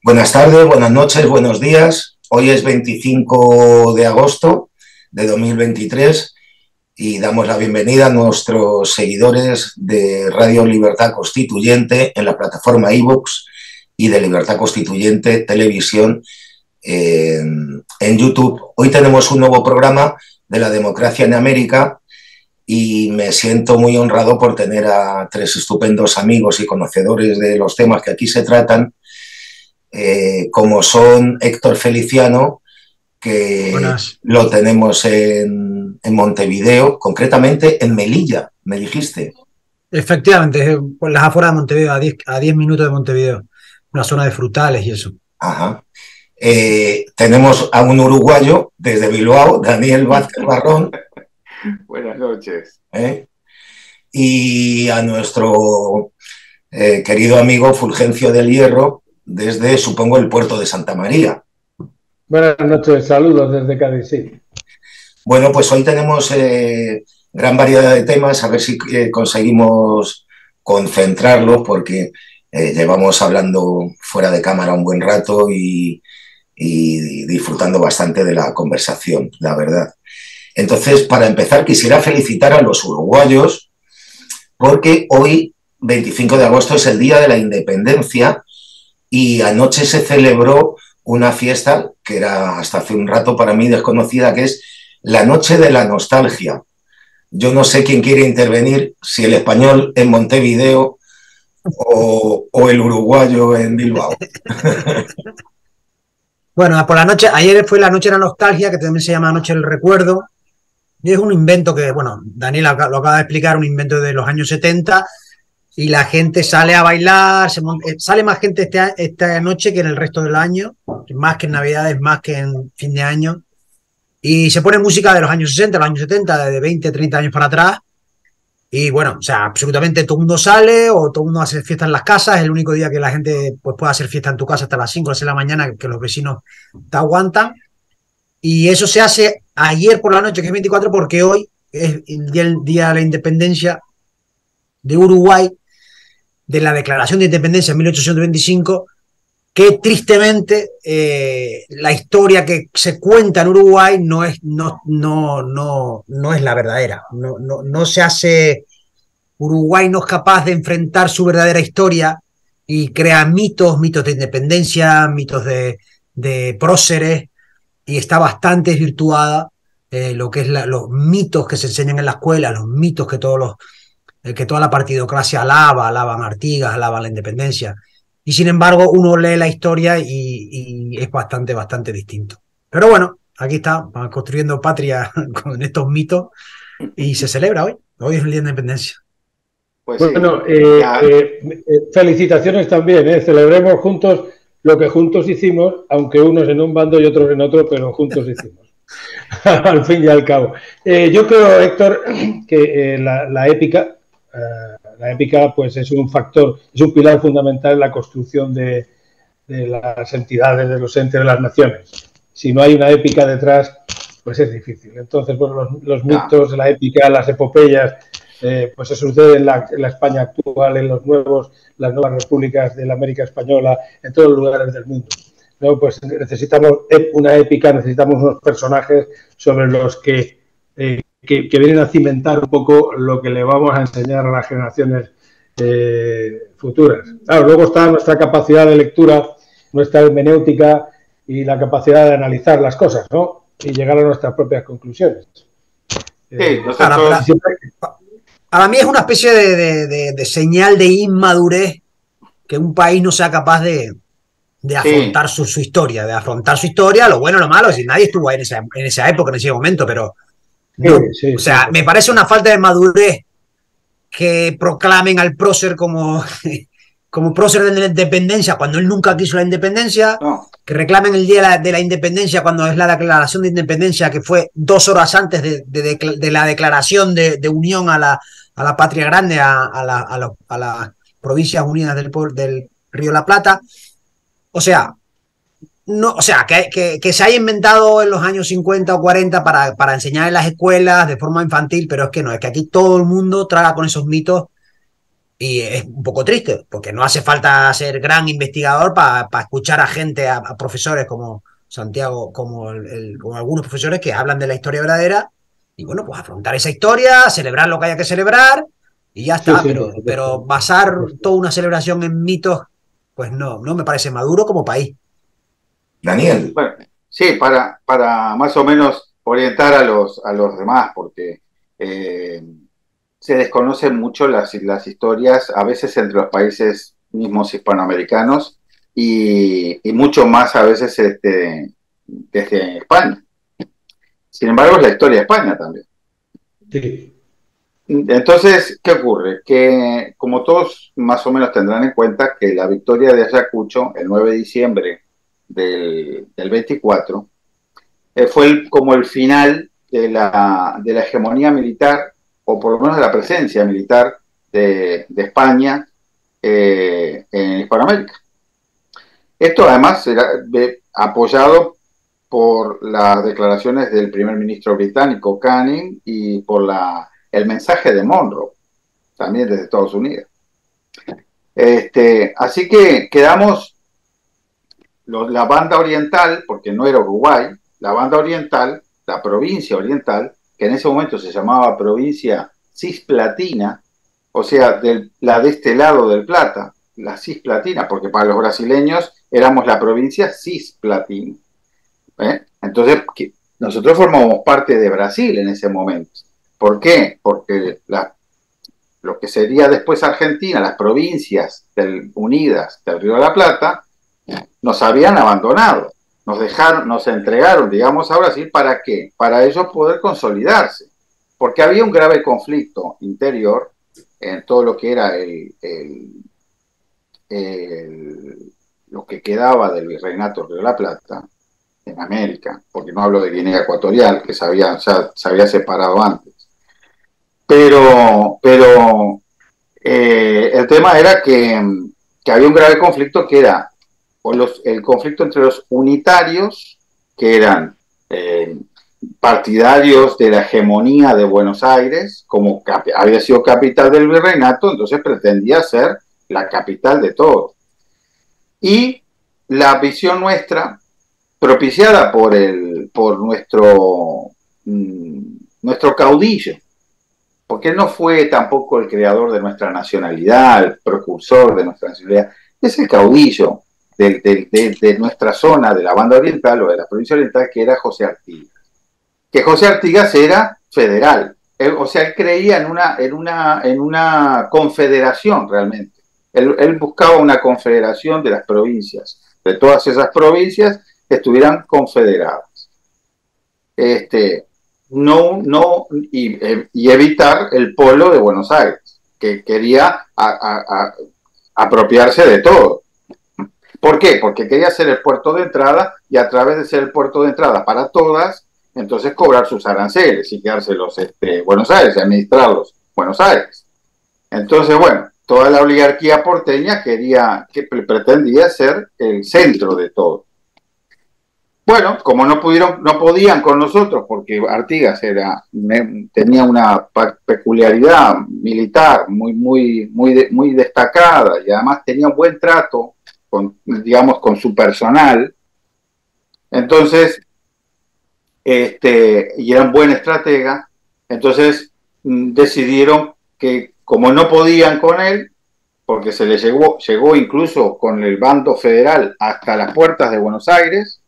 Buenas tardes, buenas noches, buenos días. Hoy es 25 de agosto de 2023 y damos la bienvenida a nuestros seguidores de Radio Libertad Constituyente en la plataforma iVoox y de Libertad Constituyente Televisión en YouTube. Hoy tenemos un nuevo programa de la democracia en América y me siento muy honrado por tener a tres estupendos amigos y conocedores de los temas que aquí se tratan, como son Héctor Feliciano, que Buenas. Lo tenemos en Montevideo, concretamente en Melilla, me dijiste. Efectivamente, por las afueras de Montevideo, a 10 minutos de Montevideo, una zona de frutales y eso. Ajá. Tenemos a un uruguayo desde Bilbao, Daniel Vázquez Barrón. Buenas noches. Y a nuestro querido amigo Fulgencio del Hierro, desde, supongo, el puerto de Santa María. Buenas noches, saludos desde Cádiz, sí. Bueno, pues hoy tenemos gran variedad de temas, a ver si conseguimos concentrarlos, porque llevamos hablando fuera de cámara un buen rato y disfrutando bastante de la conversación, la verdad. Entonces, para empezar, quisiera felicitar a los uruguayos, porque hoy, 25 de agosto, es el Día de la Independencia y anoche se celebró una fiesta que era hasta hace un rato para mí desconocida, que es la Noche de la Nostalgia. Yo no sé quién quiere intervenir, si el español en Montevideo o el uruguayo en Bilbao. Bueno, por la noche, ayer fue la Noche de la Nostalgia, que también se llama Noche del Recuerdo, y es un invento que, bueno, Daniel lo acaba de explicar, un invento de los años 70, y la gente sale a bailar, sale más gente esta noche que en el resto del año, más que en Navidades, más que en fin de año, y se pone música de los años 60, los años 70, de 20, 30 años para atrás, y bueno, o sea, absolutamente todo el mundo sale o todo el mundo hace fiesta en las casas, es el único día que la gente pues, puede hacer fiesta en tu casa hasta las 5 o 6 de la mañana, que los vecinos te aguantan, y eso se hace ayer por la noche, que es 24, porque hoy es el día de la independencia de Uruguay, de la Declaración de Independencia en 1825, que tristemente la historia que se cuenta en Uruguay no es la verdadera. No se hace. Uruguay no es capaz de enfrentar su verdadera historia y crea mitos de independencia, mitos de próceres, y está bastante desvirtuada lo que es los mitos que se enseñan en la escuela, los mitos que que toda la partidocracia alaban a Artigas, alaban la independencia. Y sin embargo, uno lee la historia y es bastante distinto. Pero bueno, aquí está, construyendo patria con estos mitos y se celebra hoy. Hoy es el Día de Independencia. Pues bueno, felicitaciones también, celebremos juntos lo que juntos hicimos, aunque unos en un bando y otros en otro, pero juntos hicimos. Al fin y al cabo. Yo creo, Héctor, que la épica pues es un factor, es un pilar fundamental en la construcción de las entidades, de los entes de las naciones. Si no hay una épica detrás, pues es difícil. Entonces, bueno, los mitos, la épica, las epopeyas, pues se sucede en la España actual, en las nuevas repúblicas de la América Española, en todos los lugares del mundo. ¿No? Pues necesitamos una épica, necesitamos unos personajes sobre los que vienen a cimentar un poco lo que le vamos a enseñar a las generaciones futuras. Claro, luego está nuestra capacidad de lectura, nuestra hermenéutica y la capacidad de analizar las cosas, ¿no? Y llegar a nuestras propias conclusiones. Para mí es una especie de señal de inmadurez que un país no sea capaz de afrontar su historia, lo bueno, lo malo. Si nadie estuvo ahí en esa época, en ese momento, pero no, me parece una falta de madurez que proclamen al prócer como prócer de la independencia cuando él nunca quiso la independencia, que reclamen el día de la independencia cuando es la declaración de independencia, que fue 2 horas antes de la declaración de unión a la patria grande, a las provincias unidas del Río de la Plata. O sea, que se haya inventado en los años 50 o 40 para enseñar en las escuelas de forma infantil, pero es que no, es que aquí todo el mundo traga con esos mitos Y es un poco triste, porque no hace falta ser gran investigador para escuchar a gente, a profesores como Santiago, como algunos profesores que hablan de la historia verdadera, y bueno, pues afrontar esa historia, celebrar lo que haya que celebrar, y ya Sí, está, sí, por pero supuesto. basar toda una celebración en mitos, pues no me parece maduro como país. Daniel, Bueno, sí, para más o menos orientar a los demás, porque eh, se desconocen mucho las historias, a veces entre los países mismos hispanoamericanos y mucho más a veces desde España. Sin embargo, es la historia de España también. Sí, Entonces, ¿qué ocurre? Que como todos más o menos tendrán en cuenta que la victoria de Ayacucho, el 9 de diciembre del 24, fue como el final de la hegemonía militar, o por lo menos de la presencia militar de España en Hispanoamérica. Esto además será apoyado por las declaraciones del primer ministro británico Canning y por el mensaje de Monroe, también desde Estados Unidos. Así que quedamos la banda oriental, porque no era Uruguay, la banda oriental, la provincia oriental, que en ese momento se llamaba provincia Cisplatina, o sea, la de este lado del Plata, la Cisplatina, porque para los brasileños éramos la provincia Cisplatina. Entonces, nosotros formamos parte de Brasil en ese momento. ¿Por qué? Porque lo que sería después Argentina, las provincias unidas del Río de la Plata, nos habían abandonado, nos dejaron, nos entregaron, digamos, a Brasil, ¿para qué? Para ellos poder consolidarse, porque había un grave conflicto interior en todo lo que era lo que quedaba del virreinato del Río de la Plata en América, porque no hablo de Guinea Ecuatorial, que se había separado antes. Pero el tema era que había un grave conflicto que era el conflicto entre los unitarios, que eran partidarios de la hegemonía de Buenos Aires, como había sido capital del virreinato, entonces pretendía ser la capital de todo. Y la visión nuestra, propiciada por nuestro caudillo, porque él no fue tampoco el creador de nuestra nacionalidad, el precursor de nuestra nacionalidad, es el caudillo de nuestra zona, de la banda oriental o de la provincia oriental, que era José Artigas. Que José Artigas era federal, o sea, él creía en una confederación realmente. Él buscaba una confederación de las provincias, de todas esas provincias que estuvieran confederadas. Y evitar el polo de Buenos Aires, que quería apropiarse de todo. ¿Por qué? Porque quería ser el puerto de entrada y a través de ser el puerto de entrada para todas, entonces cobrar sus aranceles y quedárselos Buenos Aires, administrarlos Buenos Aires. Entonces, bueno, toda la oligarquía porteña pretendía ser el centro de todo. Bueno, como no podían con nosotros, porque Artigas tenía una peculiaridad militar muy destacada y además tenía un buen trato con su personal. Entonces, y era un buen estratega, entonces decidieron que como no podían con él, porque se le llegó incluso con el bando federal hasta las puertas de Buenos Aires,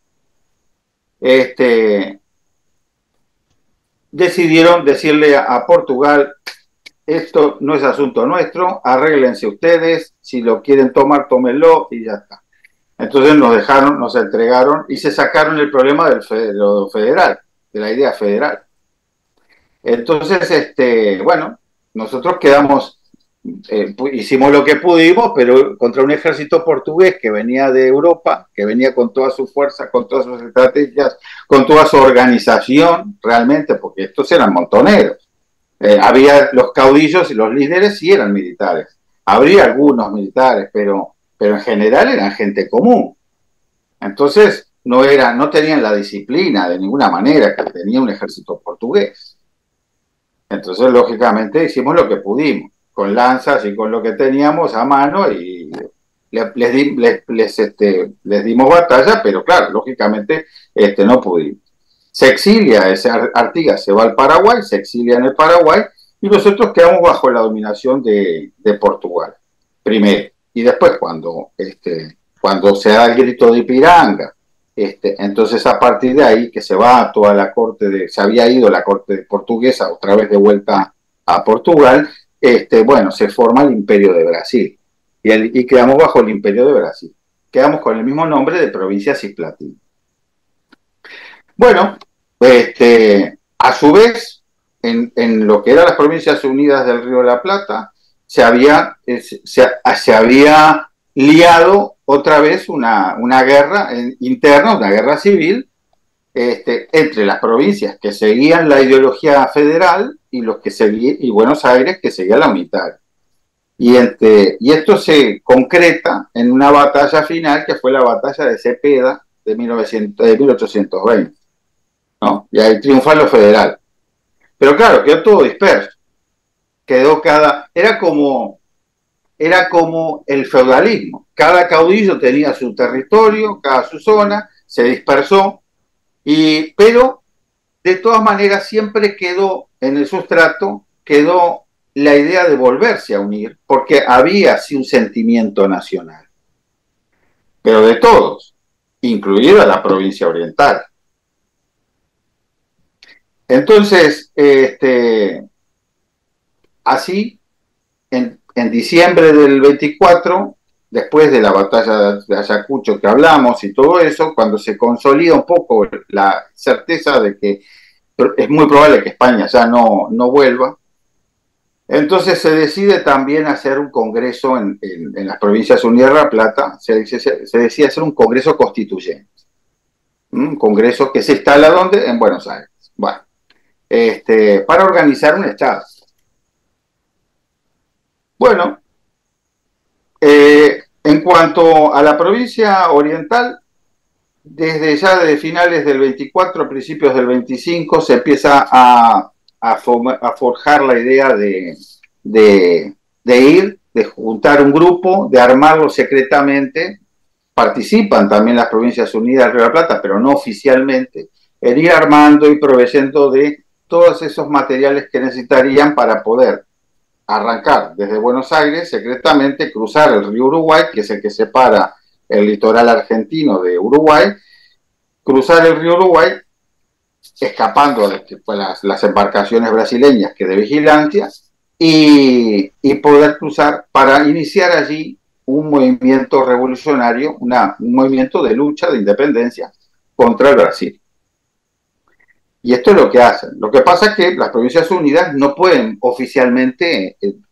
decidieron decirle a Portugal: esto no es asunto nuestro, arréglense ustedes, si lo quieren tomar, tómenlo y ya está. Entonces nos entregaron y se sacaron el problema de lo federal, de la idea federal. Entonces, bueno, nosotros quedamos, hicimos lo que pudimos, pero contra un ejército portugués que venía de Europa, que venía con toda su fuerza, con todas sus estrategias, con toda su organización, realmente, porque estos eran montoneros. Había los caudillos y los líderes sí eran militares. Habría algunos militares, pero en general eran gente común. Entonces, no tenían la disciplina de ninguna manera que tenía un ejército portugués. Entonces, lógicamente, hicimos lo que pudimos. con lanzas y con lo que teníamos a mano y les dimos batalla, pero claro, lógicamente no pudimos. Se exilia, ese Artigas se va al Paraguay, se exilia en el Paraguay y nosotros quedamos bajo la dominación de Portugal, primero. Y después cuando se da el grito de Ipiranga, entonces a partir de ahí que se va toda la corte se había ido la corte portuguesa otra vez de vuelta a Portugal, bueno, se forma el Imperio de Brasil y quedamos bajo el Imperio de Brasil. Quedamos con el mismo nombre de provincia cisplatina. Bueno, a su vez, en lo que eran las Provincias Unidas del Río de la Plata, se había liado otra vez una guerra interna, una guerra civil, entre las provincias que seguían la ideología federal y y Buenos Aires que seguía la unitaria. Y esto se concreta en una batalla final que fue la batalla de Cepeda de 1820, ¿no? Y ahí triunfa lo federal. Pero claro, quedó todo disperso. Era como el feudalismo. Cada caudillo tenía su territorio, su zona, se dispersó, pero de todas maneras siempre quedó en el sustrato, quedó la idea de volverse a unir, porque había sí un sentimiento nacional, pero de todos, incluida la provincia oriental. Entonces, así, en diciembre del 24, después de la batalla de Ayacucho que hablamos y todo eso, cuando se consolida un poco la certeza de que es muy probable que España ya no vuelva, entonces se decide también hacer un congreso en las Provincias Unidas de La Plata, se decide hacer un congreso constituyente. Un congreso que se instala ¿dónde? En Buenos Aires. Bueno, para organizar un Estado. Bueno, en cuanto a la provincia oriental, desde finales del 24, principios del 25, se empieza a forjar la idea de juntar un grupo, de armarlo secretamente. Participan también las Provincias Unidas del Río de la Plata, pero no oficialmente, en ir armando y proveyendo de todos esos materiales que necesitarían para poder arrancar desde Buenos Aires secretamente, cruzar el río Uruguay, que es el que separa el litoral argentino de Uruguay, cruzar el río Uruguay, escapando de las embarcaciones brasileñas que de vigilancia, y poder cruzar para iniciar allí un movimiento revolucionario, un movimiento de lucha, de independencia contra el Brasil. Y esto es lo que hacen. Lo que pasa es que las Provincias Unidas no pueden oficialmente,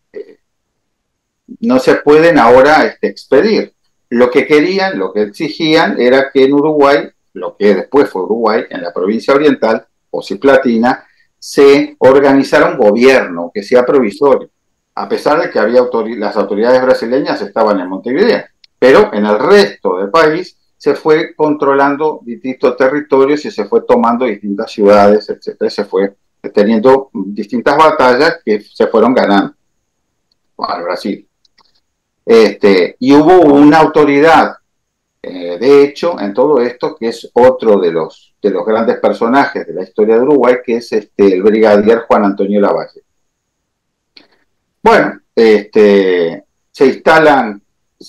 no se pueden ahora expedir. Lo que querían, lo que exigían era que en Uruguay, lo que después fue Uruguay, en la provincia oriental o cisplatina, se organizara un gobierno que sea provisorio, a pesar de que las autoridades brasileñas estaban en Montevideo, pero en el resto del país se fue controlando distintos territorios y se fue tomando distintas ciudades, etc. Se fue teniendo distintas batallas que se fueron ganando al Brasil. Y hubo una autoridad, de hecho, en todo esto, que es otro de los grandes personajes de la historia de Uruguay, que es el brigadier Juan Antonio Lavalle. Bueno, se instalan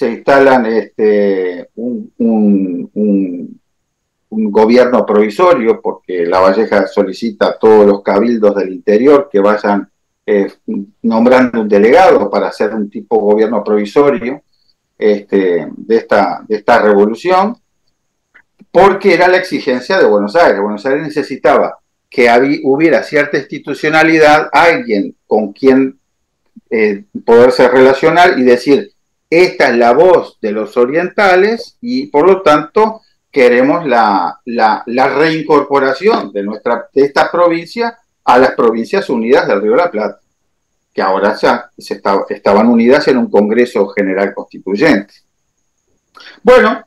un gobierno provisorio, porque Lavalleja solicita a todos los cabildos del interior que vayan nombrando un delegado para hacer un tipo gobierno provisorio de esta revolución, porque era la exigencia de Buenos Aires. Buenos Aires necesitaba que hubiera cierta institucionalidad, alguien con quien poderse relacionar y decir: esta es la voz de los orientales y por lo tanto queremos la reincorporación de esta provincia a las Provincias Unidas del Río de la Plata, que ahora ya estaban unidas en un Congreso General Constituyente. Bueno,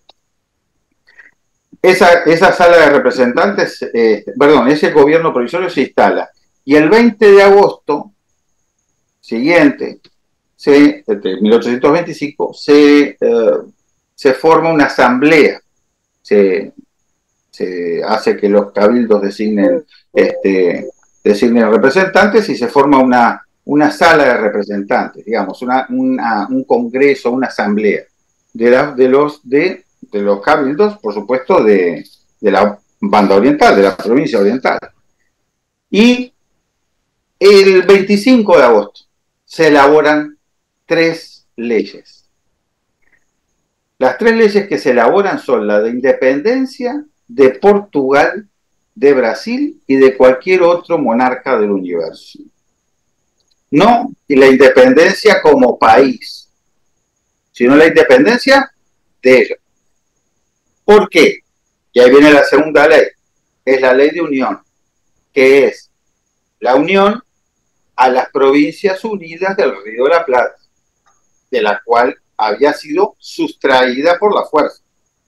esa sala de representantes, ese gobierno provisorio se instala, y el 20 de agosto siguiente, entre 1825, se forma una asamblea, se hace que los cabildos designen representantes y se forma una sala de representantes, digamos, un congreso, una asamblea de los cabildos, por supuesto, de la banda oriental, de la provincia oriental. Y el 25 de agosto se elaboran 3 leyes. Las 3 leyes que se elaboran son la de independencia de Portugal, de Brasil y de cualquier otro monarca del universo. No y la independencia como país, sino la independencia de ellos. ¿Por qué? Y ahí viene la segunda ley, es la ley de unión, que es la unión a las Provincias Unidas del Río de la Plata, de la cual había sido sustraída por la fuerza.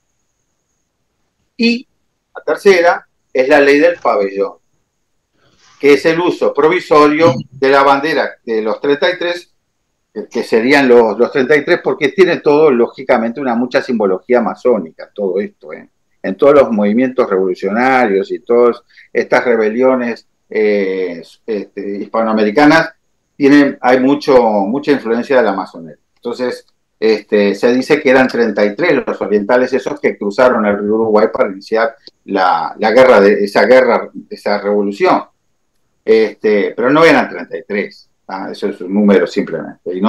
Y la tercera es la ley del pabellón, que es el uso provisorio de la bandera de los 33, que serían los 33, porque tiene todo, lógicamente, mucha simbología masónica, todo esto, en todos los movimientos revolucionarios y todas estas rebeliones hispanoamericanas, hay mucha influencia de la masonería. Entonces, se dice que eran 33 los orientales esos que cruzaron el río Uruguay para iniciar esa revolución. Pero no eran 33, eso es un número simplemente. Y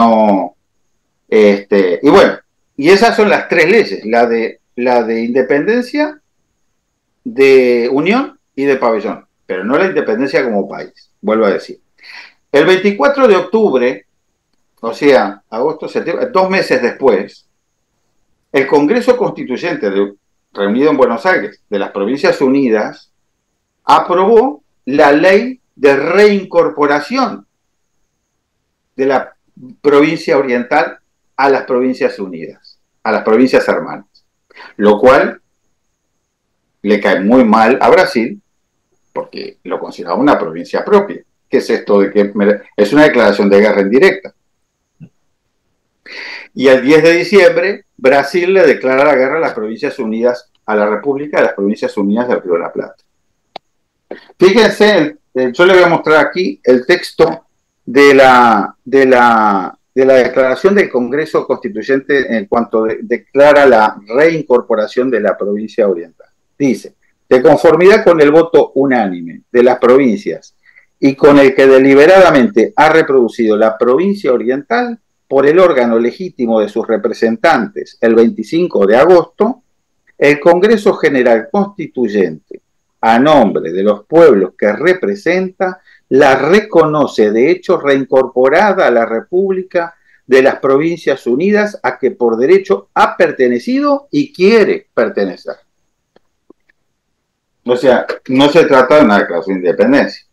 bueno, y esas son las 3 leyes, la de independencia, de unión y de pabellón, pero no la independencia como país, vuelvo a decir. El 24 de octubre, o sea, agosto, septiembre, 2 meses después, el Congreso Constituyente reunido en Buenos Aires de las Provincias Unidas aprobó la ley de reincorporación de la provincia oriental a las Provincias Unidas, a las provincias hermanas, lo cual le cae muy mal a Brasil porque lo consideraba una provincia propia. ¿Qué es esto de que es una declaración de guerra indirecta? Y el 10 de diciembre, Brasil le declara la guerra a las Provincias Unidas, a la República de las Provincias Unidas del Río de la Plata. Fíjense, yo le voy a mostrar aquí el texto de la declaración del Congreso Constituyente en cuanto declara la reincorporación de la provincia oriental. Dice, de conformidad con el voto unánime de las provincias y con el que deliberadamente ha reproducido la provincia oriental por el órgano legítimo de sus representantes el 25 de agosto, el Congreso General Constituyente, a nombre de los pueblos que representa, la reconoce de hecho reincorporada a la República de las Provincias Unidas a que por derecho ha pertenecido y quiere pertenecer. O sea, no se trata de una declaración de independencia.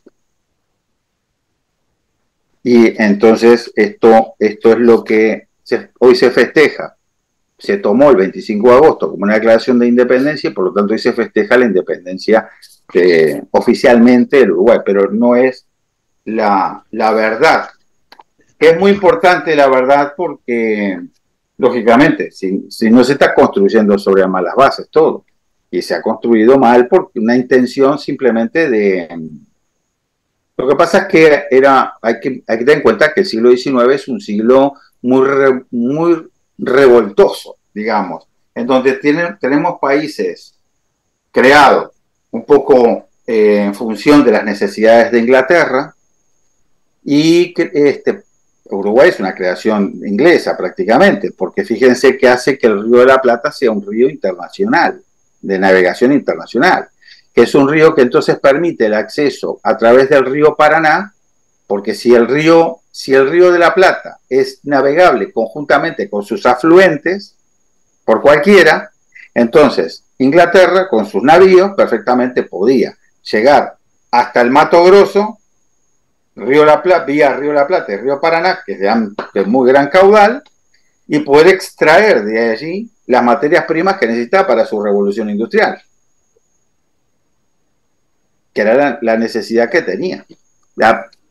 Y entonces esto es lo que hoy se festeja. Se tomó el 25 de agosto como una declaración de independencia y por lo tanto hoy se festeja la independencia oficialmente del Uruguay, pero no es la verdad. Es muy importante la verdad porque, lógicamente, si no se está construyendo sobre malas bases todo, y se ha construido mal por una intención simplemente de... Lo que pasa es que hay que tener en cuenta que el siglo XIX es un siglo muy revoltoso, digamos, en donde tenemos países creados un poco en función de las necesidades de Inglaterra y Uruguay es una creación inglesa prácticamente, porque fíjense que hace que el Río de la Plata sea un río internacional, de navegación internacional, que es un río que entonces permite el acceso a través del río Paraná, porque si el río de la Plata es navegable conjuntamente con sus afluentes, por cualquiera, entonces Inglaterra con sus navíos perfectamente podía llegar hasta el Mato Grosso, vía Río de la Plata y Río Paraná, que es de muy gran caudal, y poder extraer de allí las materias primas que necesitaba para su revolución industrial, que era la necesidad que tenía.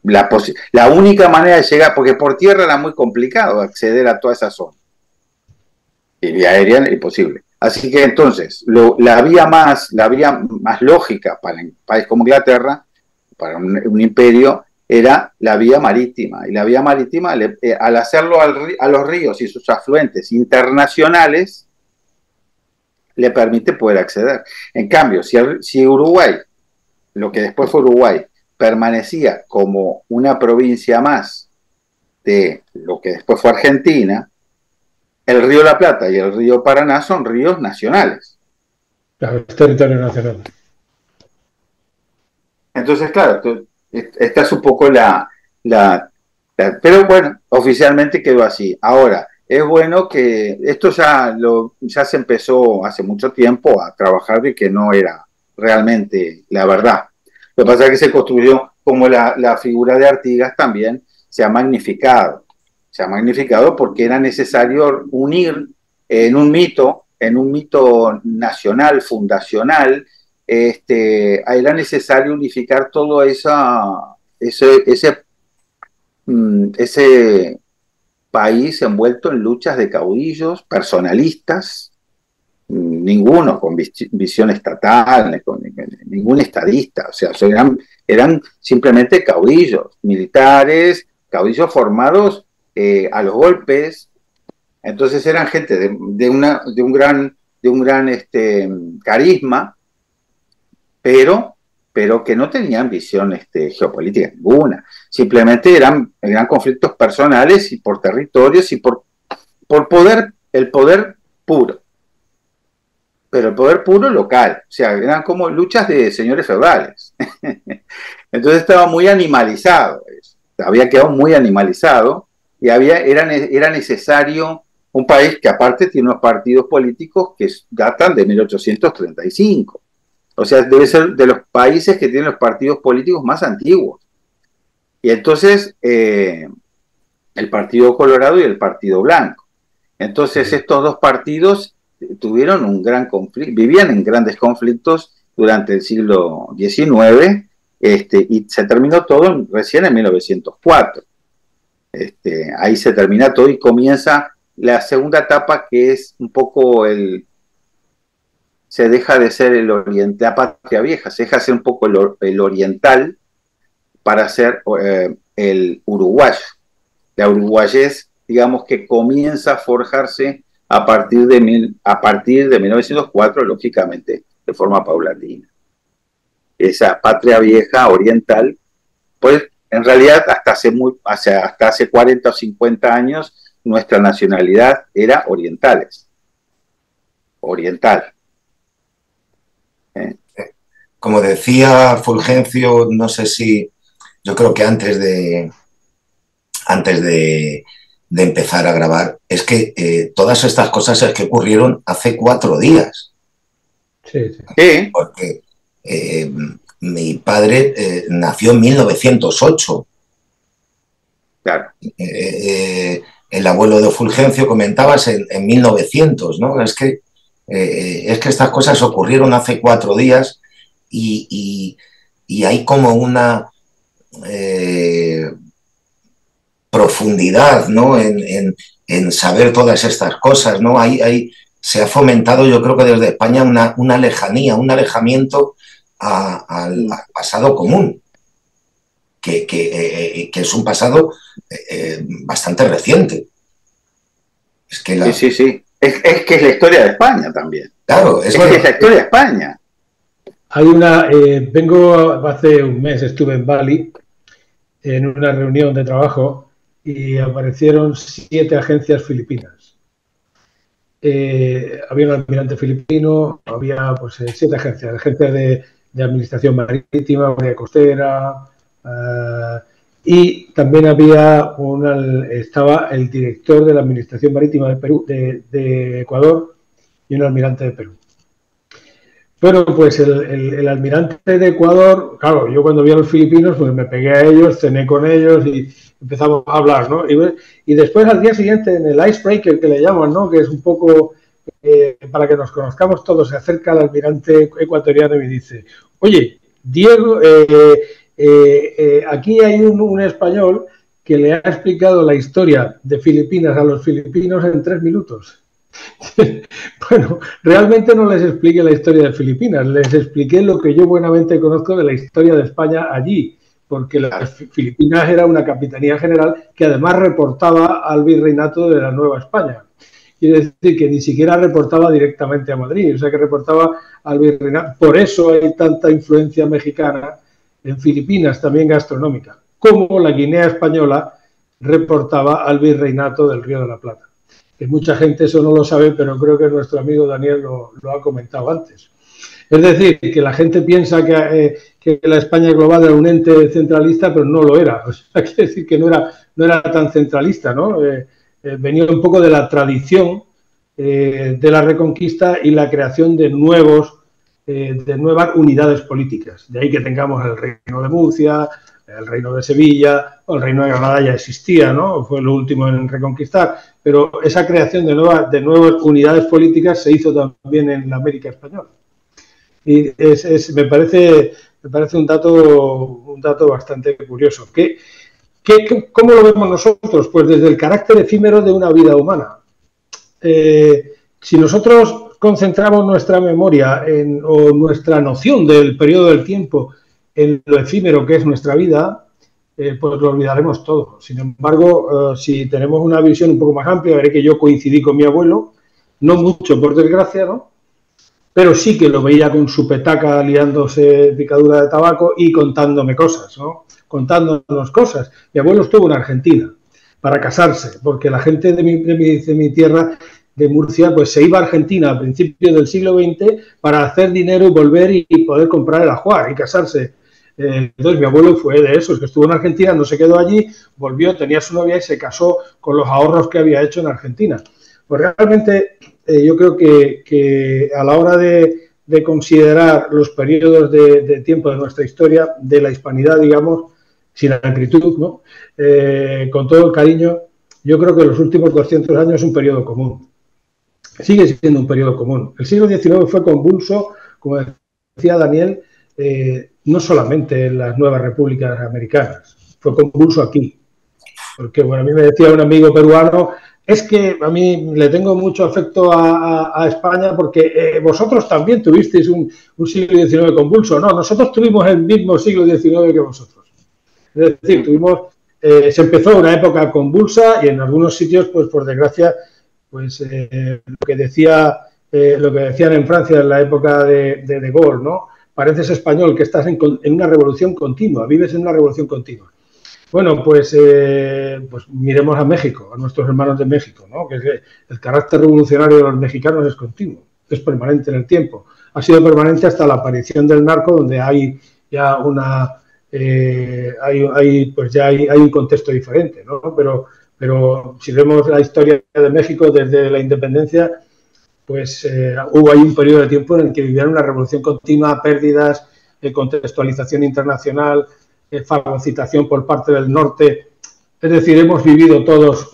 la única manera de llegar, porque por tierra era muy complicado acceder a toda esa zona. Y vía aérea era imposible. Así que entonces, la vía más lógica para un país como Inglaterra, para un imperio, era la vía marítima. Y la vía marítima, al hacerlo a los ríos y sus afluentes internacionales, le permite poder acceder. En cambio, si Uruguay, lo que después fue Uruguay, permanecía como una provincia más de lo que después fue Argentina, el río La Plata y el río Paraná son ríos nacionales. Claro, es territorio nacional. Entonces, claro, esta es un poco pero bueno, oficialmente quedó así. Ahora, es bueno que esto ya se empezó hace mucho tiempo a trabajar de que no era realmente la verdad. Lo que pasa es que se construyó, como la figura de Artigas también se ha magnificado. Se ha magnificado porque era necesario unir en un mito nacional, fundacional, era necesario unificar todo ese país envuelto en luchas de caudillos personalistas, ninguno con visión estatal, ningún estadista, o sea, eran simplemente caudillos militares, caudillos formados a los golpes. Entonces eran gente de un gran carisma, pero que no tenían visión geopolítica ninguna. Simplemente eran conflictos personales y por territorios y por poder, el poder puro. Pero el poder puro local, o sea, eran como luchas de señores feudales. Entonces estaba muy animalizado, había quedado muy animalizado y era necesario un país que aparte tiene unos partidos políticos que datan de 1835. O sea, debe ser de los países que tienen los partidos políticos más antiguos. Y entonces, el Partido Colorado y el Partido Blanco. Entonces, estos dos partidos tuvieron un gran conflicto, vivían en grandes conflictos durante el siglo XIX, y se terminó todo recién en 1904. Ahí se termina todo y comienza la segunda etapa, que es un poco se deja de ser la patria vieja, se deja de ser un poco el oriental para ser el uruguayo. La uruguayés, digamos, que comienza a forjarse a partir de 1904, lógicamente, de forma paulatina. Esa patria vieja oriental, pues en realidad hasta hace 40 o 50 años nuestra nacionalidad era oriental. Como decía Fulgencio, no sé si, yo creo que antes de empezar a grabar, es que todas estas cosas es que ocurrieron hace 4 días. Sí. Porque mi padre nació en 1908. Claro. El abuelo de Fulgencio, comentabas, en 1900, ¿no? Es que estas cosas ocurrieron hace 4 días y hay como una profundidad, ¿no? en saber todas estas cosas, ¿no? Se ha fomentado, yo creo que desde España, una lejanía, un alejamiento al pasado común, que es un pasado bastante reciente. Es que Sí. Es que es la historia de España también. Claro, es la historia de España. Hay hace un mes estuve en Bali en una reunión de trabajo y aparecieron 7 agencias filipinas. Había un almirante filipino, había 7 agencias de administración marítima, guardia costera, y también estaba el director de la administración marítima de Perú, de Ecuador, y un almirante de Perú. Bueno, pues el almirante de Ecuador, claro, yo cuando vi a los filipinos, pues me pegué a ellos, cené con ellos y empezamos a hablar, ¿no? Y después al día siguiente, en el icebreaker que le llaman, ¿no? Que es un poco para que nos conozcamos todos, se acerca el almirante ecuatoriano y me dice: oye, Diego, aquí hay un español que le ha explicado la historia de Filipinas a los filipinos en 3 minutos. Bueno, realmente no les expliqué la historia de Filipinas, les expliqué lo que yo buenamente conozco de la historia de España allí, porque las Filipinas era una capitanía general que además reportaba al virreinato de la Nueva España. Quiere decir que ni siquiera reportaba directamente a Madrid, o sea que reportaba al virreinato. Por eso hay tanta influencia mexicana en Filipinas, también gastronómica, como la Guinea española reportaba al virreinato del Río de la Plata. Que mucha gente eso no lo sabe, pero creo que nuestro amigo Daniel lo ha comentado antes. Es decir, que la gente piensa que la España global era un ente centralista, pero no lo era. O sea, quiere decir que no era tan centralista, ¿no? Venía un poco de la tradición de la Reconquista y la creación de nuevas unidades políticas. De ahí que tengamos el Reino de Murcia, el Reino de Sevilla, o el Reino de Granada ya existía, ¿no? Fue lo último en reconquistar, pero esa creación de nuevas unidades políticas se hizo también en la América española. Y me parece un dato bastante curioso. ¿Cómo lo vemos nosotros? Pues desde el carácter efímero de una vida humana. Si nosotros concentramos nuestra memoria o nuestra noción del periodo del tiempo en lo efímero que es nuestra vida, pues lo olvidaremos todo. Sin embargo, si tenemos una visión un poco más amplia, veré que yo coincidí con mi abuelo, no mucho por desgracia, ¿no? Pero sí que lo veía con su petaca liándose picadura de tabaco y contándome cosas, ¿no? Contándonos cosas. Mi abuelo estuvo en Argentina para casarse, porque la gente de mi tierra, de Murcia, pues se iba a Argentina a principios del siglo XX para hacer dinero y volver y poder comprar el ajuar y casarse. Entonces mi abuelo fue de esos, que estuvo en Argentina, no se quedó allí, volvió, tenía su novia y se casó con los ahorros que había hecho en Argentina. Pues realmente yo creo que a la hora de considerar los periodos de tiempo de nuestra historia, de la hispanidad, digamos, sin acritud, ¿no? Con todo el cariño, yo creo que los últimos 200 años es un periodo común. Sigue siendo un periodo común. El siglo XIX fue convulso, como decía Daniel, no solamente en las nuevas repúblicas americanas, fue convulso aquí. Porque, bueno, a mí me decía un amigo peruano, es que a mí le tengo mucho afecto a España porque vosotros también tuvisteis un siglo XIX convulso. No, nosotros tuvimos el mismo siglo XIX que vosotros. Es decir, se empezó una época convulsa y en algunos sitios, pues por desgracia, pues lo que decían en Francia en la época de Gaulle, ¿no? Pareces español, que estás en una revolución continua, vives en una revolución continua. Bueno, pues miremos a México, a nuestros hermanos de México, ¿no? Que el carácter revolucionario de los mexicanos es continuo, es permanente en el tiempo. Ha sido permanente hasta la aparición del narco, donde hay ya hay un contexto diferente, ¿no? Pero si vemos la historia de México desde la independencia, pues hubo ahí un periodo de tiempo en el que vivían una revolución continua, pérdidas, contextualización internacional, fagocitación por parte del norte. Es decir, hemos vivido todos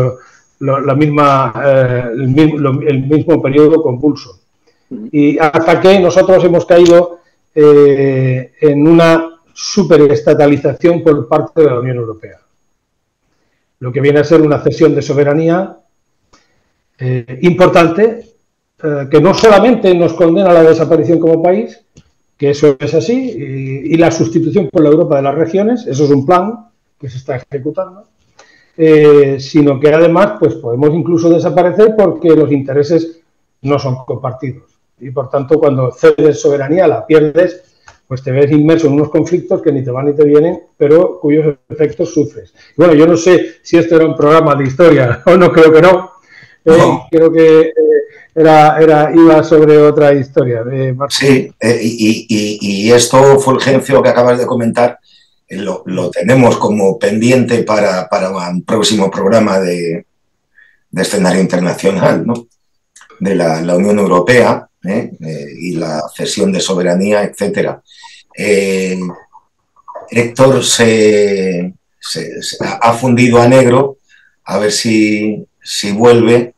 el mismo periodo convulso. Y hasta que nosotros hemos caído en una superestatalización por parte de la Unión Europea. Lo que viene a ser una cesión de soberanía importante, que no solamente nos condena a la desaparición como país, que eso es así, y la sustitución por la Europa de las regiones, eso es un plan que se está ejecutando, sino que además pues podemos incluso desaparecer porque los intereses no son compartidos. Y por tanto, cuando cedes soberanía, la pierdes, pues te ves inmerso en unos conflictos que ni te van ni te vienen, pero cuyos efectos sufres. Y bueno, yo no sé si esto era un programa de historia o no, creo que no. Creo que iba sobre otra historia. Sí, y esto, Fulgencio, que acabas de comentar, lo tenemos como pendiente para un próximo programa de escenario internacional, ¿no? De la Unión Europea y la cesión de soberanía, etcétera. Héctor se ha fundido a negro, a ver si vuelve,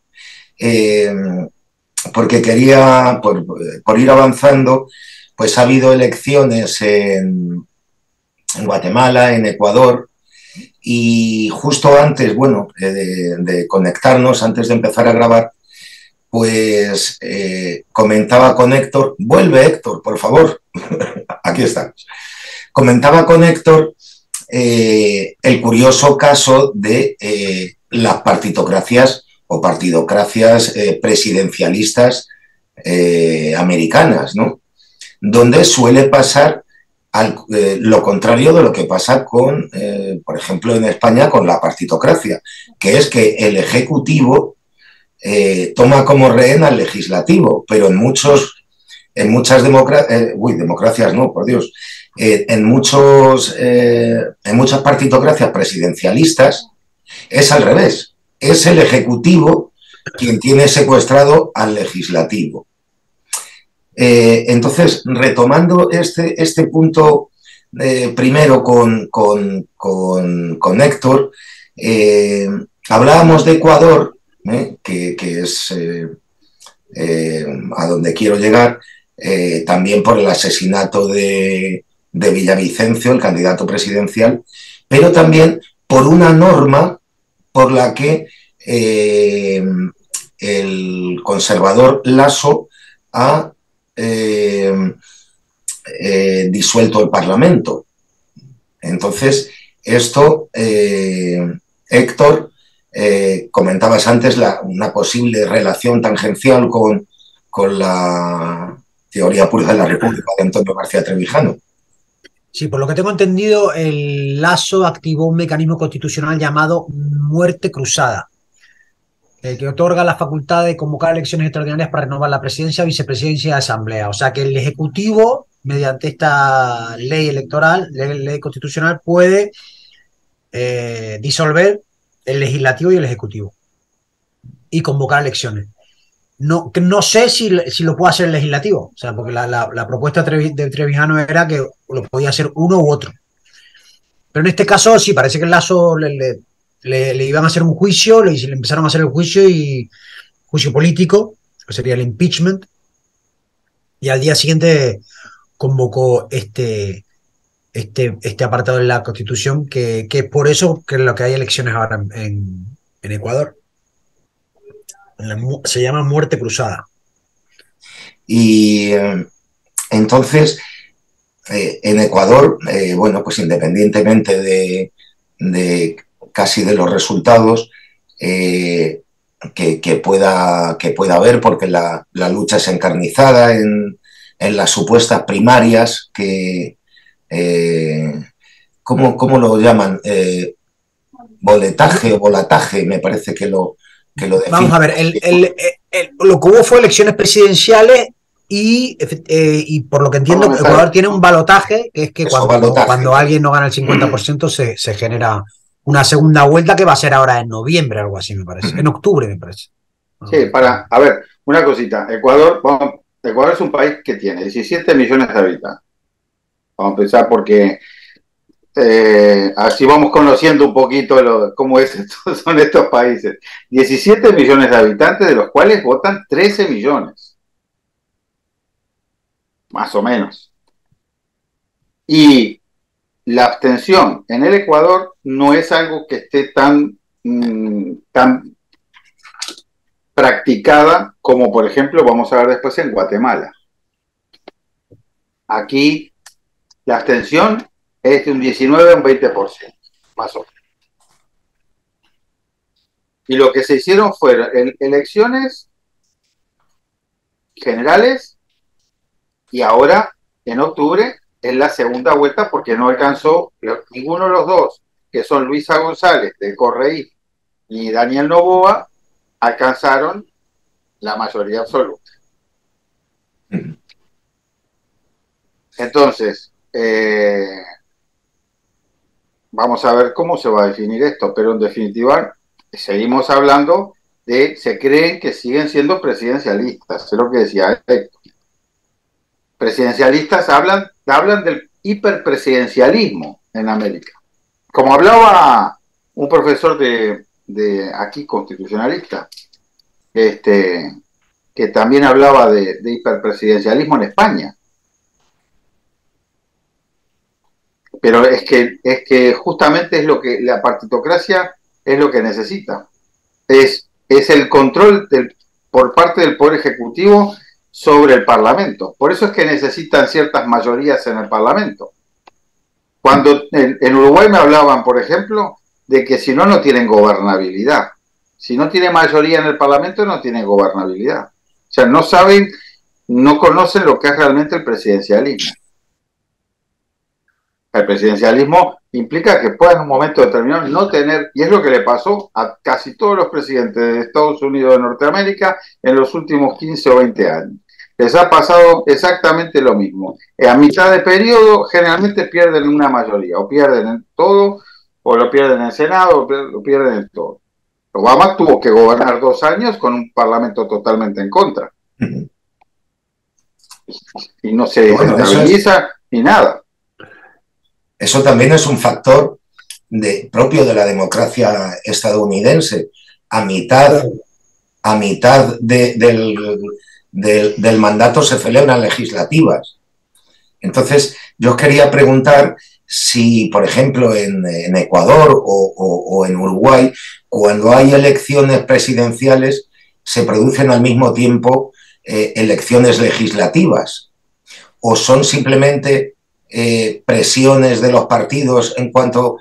porque quería, por ir avanzando, pues ha habido elecciones en en Guatemala, en Ecuador, y justo antes, bueno, de conectarnos, antes de empezar a grabar, pues comentaba con Héctor, vuelve Héctor, por favor, aquí estamos. Comentaba con Héctor el curioso caso de las partitocracias o partidocracias presidencialistas americanas, ¿no? Donde suele pasar lo contrario de lo que pasa con, por ejemplo, en España con la partitocracia, que es que el Ejecutivo toma como rehén al Legislativo, pero en muchas democracias, no, por Dios, en muchas partitocracias presidencialistas es al revés, es el Ejecutivo quien tiene secuestrado al Legislativo. Entonces, retomando este punto primero con Héctor, hablábamos de Ecuador, que es a donde quiero llegar, también por el asesinato de Villavicencio, el candidato presidencial, pero también por una norma por la que el conservador Lasso ha disuelto el Parlamento. Entonces, esto, Héctor, comentabas antes una posible relación tangencial con la teoría pura de la República de Antonio García Trevijano. Sí, por lo que tengo entendido, el Lasso activó un mecanismo constitucional llamado muerte cruzada, que otorga la facultad de convocar elecciones extraordinarias para renovar la presidencia, vicepresidencia y asamblea. O sea que el Ejecutivo, mediante esta ley electoral, ley constitucional, puede disolver el Legislativo y el Ejecutivo y convocar elecciones. No sé si lo puede hacer el Legislativo, o sea, porque la propuesta de Trevijano era que lo podía hacer uno u otro. Pero en este caso sí, parece que el Lasso le iban a hacer un juicio, le empezaron a hacer el juicio político, que sería el impeachment, y al día siguiente convocó este apartado de la Constitución, que es por eso que es lo que hay elecciones ahora en Ecuador. Se llama muerte cruzada. Y entonces, en Ecuador, bueno, pues independientemente de casi de los resultados que pueda haber, porque la lucha es encarnizada en las supuestas primarias que, ¿cómo lo llaman? Boletaje o volataje, me parece que lo define. Vamos a ver, lo que hubo fue elecciones presidenciales y por lo que entiendo, Ecuador tiene un balotaje, que es que cuando alguien no gana el 50% se genera una segunda vuelta que va a ser ahora en noviembre, algo así, me parece. En octubre, me parece. Sí, a ver, una cosita. Ecuador es un país que tiene 17 millones de habitantes. Vamos a empezar porque así vamos conociendo un poquito cómo son estos países. 17 millones de habitantes, de los cuales votan 13 millones. Más o menos. Y la abstención en el Ecuador no es algo que esté tan practicada como, por ejemplo, vamos a ver después en Guatemala. Aquí la abstención es de un 19 a un 20%, más o menos. Y lo que se hicieron fueron elecciones generales y ahora, en octubre, es la segunda vuelta porque no alcanzó ninguno de los dos, que son Luisa González de Correí y Daniel Noboa, alcanzaron la mayoría absoluta. Entonces, vamos a ver cómo se va a definir esto, pero en definitiva seguimos hablando se creen que siguen siendo presidencialistas, es lo que decía Héctor. Presidencialistas hablan del hiperpresidencialismo en América. Como hablaba un profesor de aquí, constitucionalista, que también hablaba de hiperpresidencialismo en España. pero es que justamente es lo que la partitocracia es lo que necesita. Es el control por parte del Poder Ejecutivo sobre el Parlamento. Por eso es que necesitan ciertas mayorías en el Parlamento. Cuando en Uruguay me hablaban, por ejemplo, de que si no, no tienen gobernabilidad. Si no tiene mayoría en el Parlamento, no tiene gobernabilidad. O sea, no saben, no conocen lo que es realmente el presidencialismo. El presidencialismo implica que pueda en un momento determinado no tener, y es lo que le pasó a casi todos los presidentes de Estados Unidos de Norteamérica en los últimos 15 o 20 años. Les ha pasado exactamente lo mismo. A mitad de periodo generalmente pierden una mayoría, o pierden en todo, o lo pierden en el Senado, o lo pierden en todo. Obama tuvo que gobernar 2 años con un parlamento totalmente en contra. Y no se estabiliza ni nada. Eso también es un factor propio de la democracia estadounidense. A mitad del mandato se celebran legislativas. Entonces, yo os quería preguntar si, por ejemplo, en Ecuador o en Uruguay, cuando hay elecciones presidenciales, se producen al mismo tiempo elecciones legislativas, o son simplemente presiones de los partidos en cuanto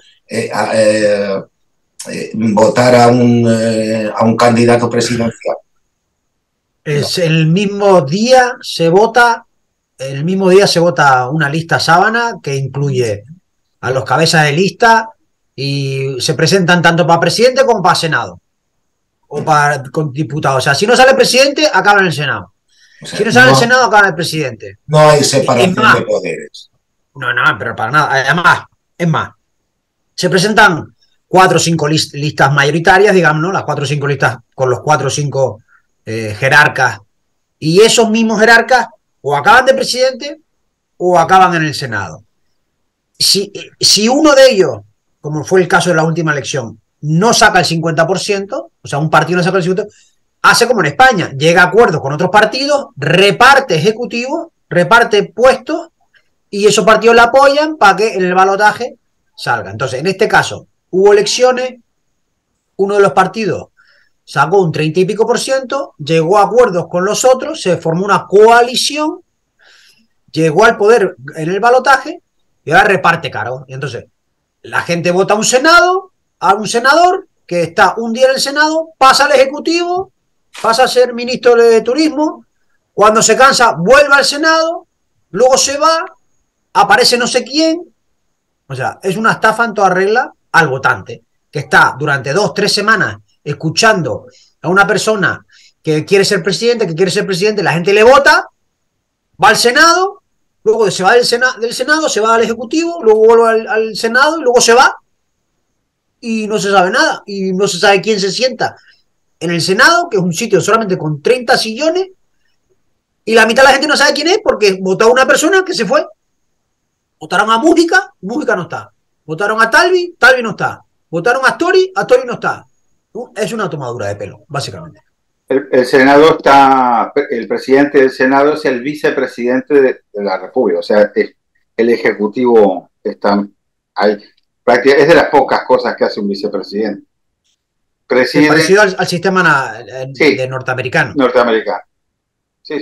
a votar a un candidato presidencial. Es el mismo día se vota una lista sábana que incluye a los cabezas de lista y se presentan tanto para presidente como para senado o para diputados. O sea, si no sale presidente, acaba en el Senado. O sea, si no sale el Senado, acaba en el presidente. No hay separación de poderes. No, pero para nada. Además, es más, se presentan 4 o 5 listas mayoritarias, digamos, ¿no? Las 4 o 5 listas con los 4 o 5 jerarcas. Y esos mismos jerarcas o acaban de presidente o acaban en el Senado. Si uno de ellos, como fue el caso de la última elección, no saca el 50%, o sea, un partido no saca el 50%, hace como en España, llega a acuerdos con otros partidos, reparte ejecutivos, reparte puestos, y esos partidos la apoyan para que en el balotaje salga. Entonces, en este caso, hubo elecciones, uno de los partidos sacó un 30 y pico %, llegó a acuerdos con los otros, se formó una coalición, llegó al poder en el balotaje y ahora reparte cargos. Y entonces, la gente vota a un senado, a un senador que está un día en el Senado, pasa al Ejecutivo, pasa a ser ministro de Turismo, cuando se cansa vuelve al Senado, luego se va, aparece no sé quién. O sea, es una estafa en toda regla al votante, que está durante 2 o 3 semanas escuchando a una persona que quiere ser presidente, la gente le vota, va al Senado, luego se va del Senado, se va al Ejecutivo, luego vuelve al Senado y luego se va y no se sabe nada y no se sabe quién se sienta en el Senado, que es un sitio solamente con 30 sillones, y la mitad de la gente no sabe quién es porque votó a una persona que se fue. Votaron a Mújica no está. Votaron a Talvi no está. Votaron a Astori no está. Es una tomadura de pelo, básicamente. El Senado está, el presidente del Senado es el vicepresidente de la República, o sea, el Ejecutivo está ahí. Es de las pocas cosas que hace un vicepresidente. Parecido al sistema de norteamericano. Sí.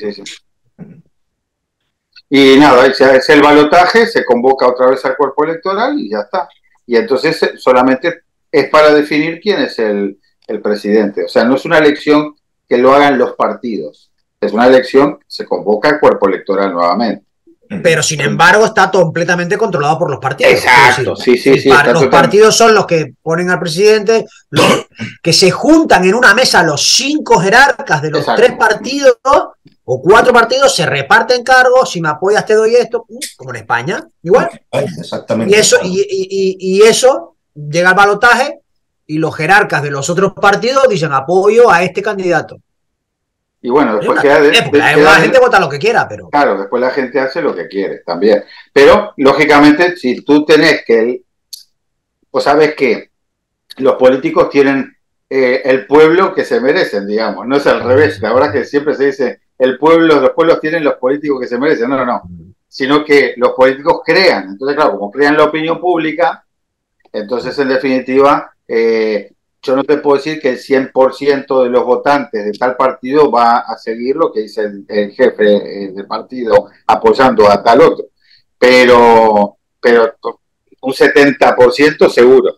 Y nada, es el balotaje, se convoca otra vez al cuerpo electoral y ya está. Y entonces solamente es para definir quién es el presidente. O sea, no es una elección que lo hagan los partidos. Es una elección que se convoca al cuerpo electoral nuevamente. Pero sin embargo está completamente controlado por los partidos. Exacto, sí. Los partidos son los que ponen al presidente, los que se juntan en una mesa los 5 jerarcas de los 3 partidos o 4 partidos, se reparten cargos, si me apoyas te doy esto, como en España, igual. Exactamente. Y eso llega al balotaje y los jerarcas de los otros partidos dicen apoyo a este candidato. Y bueno, después la gente vota lo que quiera, pero... Claro, después la gente hace lo que quiere también. Pero, lógicamente, si tú tenés que... Pues sabes que los políticos tienen el pueblo que se merecen, digamos. No es al revés. La verdad que siempre se dice los pueblos tienen los políticos que se merecen. No. sino que los políticos crean. Entonces, claro, como crean la opinión pública, entonces, en definitiva, yo no te puedo decir que el 100% de los votantes de tal partido va a seguir lo que dice el jefe del partido apoyando a tal otro, pero un 70% seguro.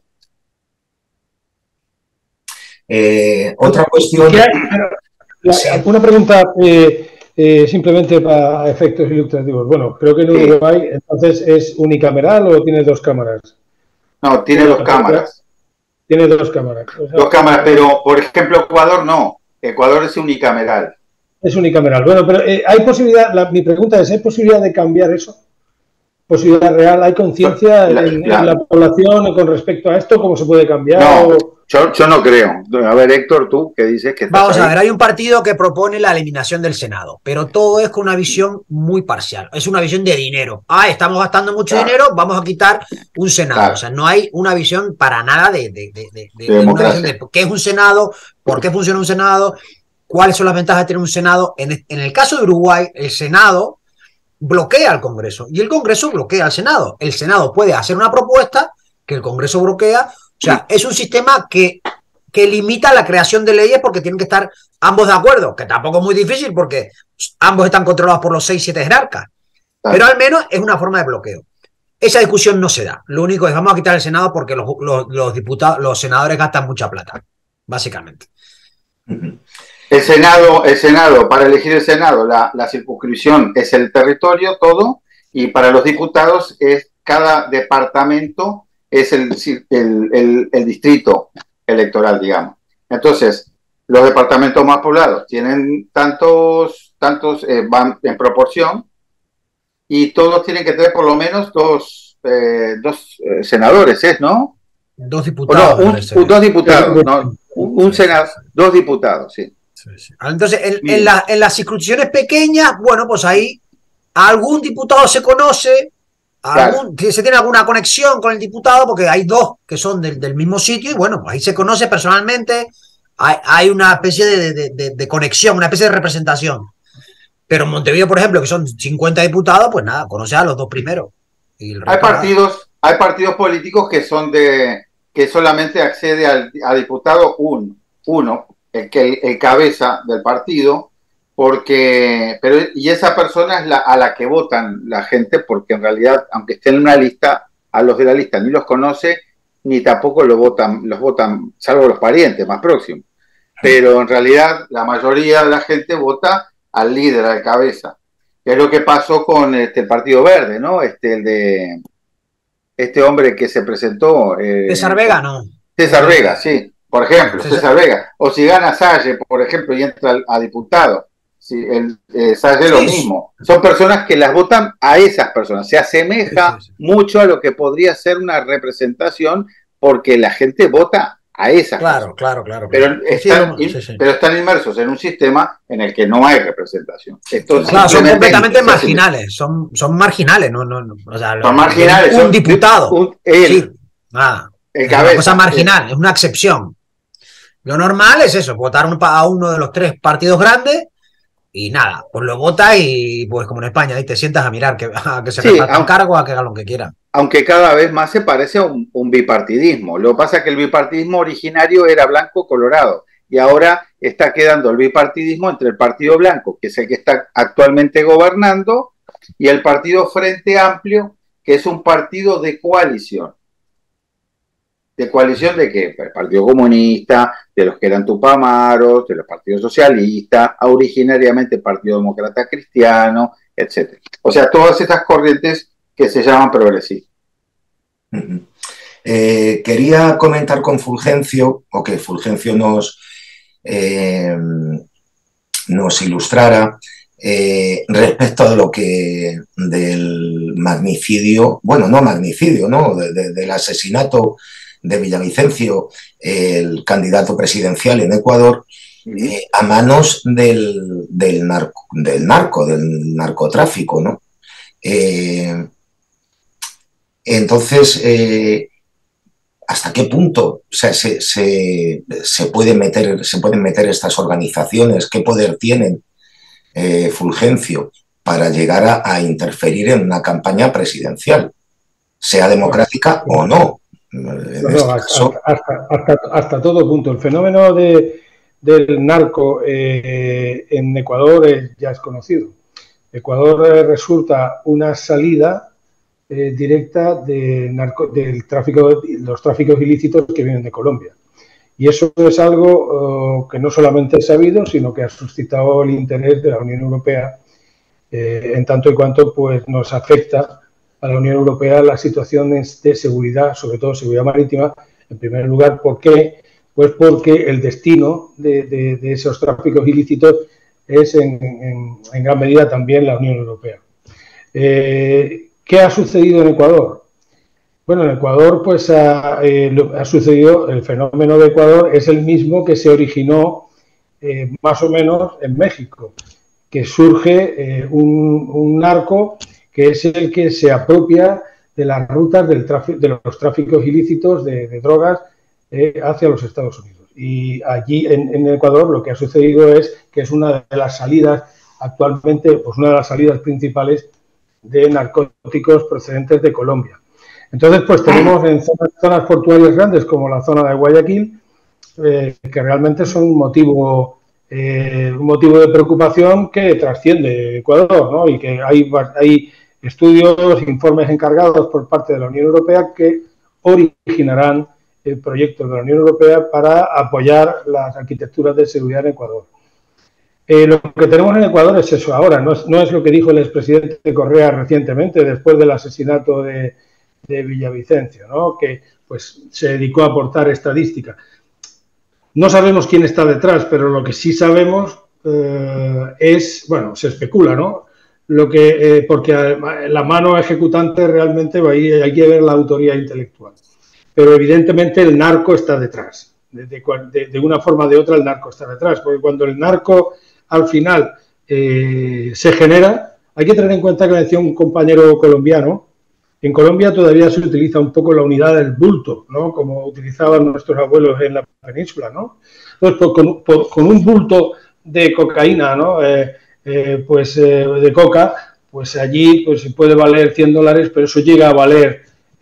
Otra cuestión... Una pregunta simplemente para efectos ilustrativos. Bueno, creo que en Uruguay entonces es unicameral o tiene dos cámaras. No, tiene dos cámaras. Tiene dos cámaras. O sea, dos cámaras, pero por ejemplo Ecuador no. Ecuador es unicameral. Es unicameral. Bueno, pero hay posibilidad, mi pregunta es, ¿hay posibilidad de cambiar eso? ¿Posibilidad real? ¿Hay conciencia en la población con respecto a esto? ¿Cómo se puede cambiar? No, yo no creo. A ver, Héctor, tú, ¿qué dices? Que vamos a ver, hay un partido que propone la eliminación del Senado, pero todo es con una visión muy parcial. Es una visión de dinero. Estamos gastando mucho dinero, vamos a quitar un Senado. Claro. O sea, no hay una visión para nada de una visión de qué es un Senado, por qué funciona un Senado, cuáles son las ventajas de tener un Senado. En el caso de Uruguay, el Senado bloquea al Congreso y el Congreso bloquea al Senado. El Senado puede hacer una propuesta que el Congreso bloquea. O sea, es un sistema que limita la creación de leyes porque tienen que estar ambos de acuerdo, que tampoco es muy difícil porque ambos están controlados por los 6-7 jerarcas. Pero al menos es una forma de bloqueo. Esa discusión no se da. Lo único es vamos a quitar el Senado porque los senadores gastan mucha plata, básicamente. El Senado, para elegir el Senado, la circunscripción es el territorio todo, y para los diputados es cada departamento es el distrito electoral, digamos. Entonces, los departamentos más poblados tienen tantos van en proporción, y todos tienen que tener por lo menos dos senadores, ¿no? Dos diputados. No, dos diputados, ¿no? Un senador, dos diputados, sí. Entonces, en las circunscripciones pequeñas, bueno, pues ahí algún diputado se conoce, se tiene alguna conexión con el diputado, porque hay dos que son del mismo sitio, y bueno, pues ahí se conoce personalmente, hay una especie de conexión, una especie de representación. Pero en Montevideo, por ejemplo, que son 50 diputados, pues nada, conoce a los dos primeros. Hay partidos políticos que son que solamente accede a diputado uno, el cabeza del partido, y esa persona es a la que votan la gente, porque en realidad, aunque esté en una lista, a los de la lista ni los conoce, ni tampoco los votan, salvo los parientes más próximos. Pero en realidad la mayoría de la gente vota al líder, al cabeza. Que es lo que pasó con el Partido Verde, ¿no? El de este hombre que se presentó. César Vega, ¿no? César Vega, sí. Por ejemplo, César Vega. O si gana Salle, por ejemplo, y entra a diputado. Sí, Salle lo mismo. Son personas que las votan a esas personas. Se asemeja mucho a lo que podría ser una representación, porque la gente vota a esas personas. Claro. Pero están inmersos en un sistema en el que no hay representación. Son completamente marginales. Son marginales. O sea, son marginales. Un diputado. El cabeza. Una cosa marginal, es una excepción. Lo normal es eso, votar a uno de los tres partidos grandes y nada, pues lo votas y pues como en España, ahí te sientas a mirar a que se repartan cargos, a que hagan lo que quieran. Aunque cada vez más se parece a un bipartidismo. Lo que pasa es que el bipartidismo originario era blanco-colorado y ahora está quedando el bipartidismo entre el Partido Blanco, que es el que está actualmente gobernando, y el Partido Frente Amplio, que es un partido de coalición. ¿De coalición de qué? El Partido Comunista, de los que eran tupamaros, de los partidos socialistas, originariamente el Partido Demócrata Cristiano, etc. O sea, todas estas corrientes que se llaman progresistas. Quería comentar con Fulgencio, o que Fulgencio nos ilustrara respecto de lo que del magnicidio, bueno, no magnicidio, ¿no? Del asesinato de Villavicencio, el candidato presidencial en Ecuador, a manos del narcotráfico, ¿no? Entonces, ¿hasta qué punto se pueden meter estas organizaciones? ¿Qué poder tienen, Fulgencio? para llegar a interferir en una campaña presidencial, sea democrática o no. Hasta todo punto. El fenómeno del narco en Ecuador ya es conocido. Ecuador resulta una salida directa del tráfico, los tráficos ilícitos que vienen de Colombia. Y eso es algo que no solamente es sabido, sino que ha suscitado el interés de la Unión Europea, en tanto y cuanto pues, nos afecta a la Unión Europea las situaciones de seguridad, sobre todo seguridad marítima, en primer lugar. ¿Por qué? Pues porque el destino de esos tráficos ilícitos es en gran medida también la Unión Europea. ¿Qué ha sucedido en Ecuador? Bueno, en Ecuador pues ha sucedido, el fenómeno de Ecuador es el mismo que se originó más o menos en México, que surge un narco que es el que se apropia de las rutas de los tráficos ilícitos de drogas hacia los Estados Unidos. Y allí en Ecuador lo que ha sucedido es que es una de las salidas actualmente, pues una de las salidas principales de narcóticos procedentes de Colombia. Entonces, pues tenemos en zonas portuarias grandes como la zona de Guayaquil, que realmente son un motivo de preocupación que trasciende Ecuador, ¿no? Y que hay estudios, informes encargados por parte de la Unión Europea que originarán proyectos de la Unión Europea para apoyar las arquitecturas de seguridad en Ecuador. Lo que tenemos en Ecuador es eso ahora, no es lo que dijo el expresidente Correa recientemente, después del asesinato de Villavicencio, ¿no? Que pues se dedicó a aportar estadística. No sabemos quién está detrás, pero lo que sí sabemos es, bueno, se especula, ¿no? Porque la mano ejecutante realmente hay que ver la autoría intelectual. Pero evidentemente el narco está detrás. De una forma o de otra el narco está detrás, porque cuando el narco al final se genera, hay que tener en cuenta que me decía un compañero colombiano, en Colombia todavía se utiliza un poco la unidad del bulto, ¿no? Como utilizaban nuestros abuelos en la península, ¿no? Entonces, con un bulto de cocaína, ¿no? De coca, pues allí pues puede valer $100, pero eso llega a valer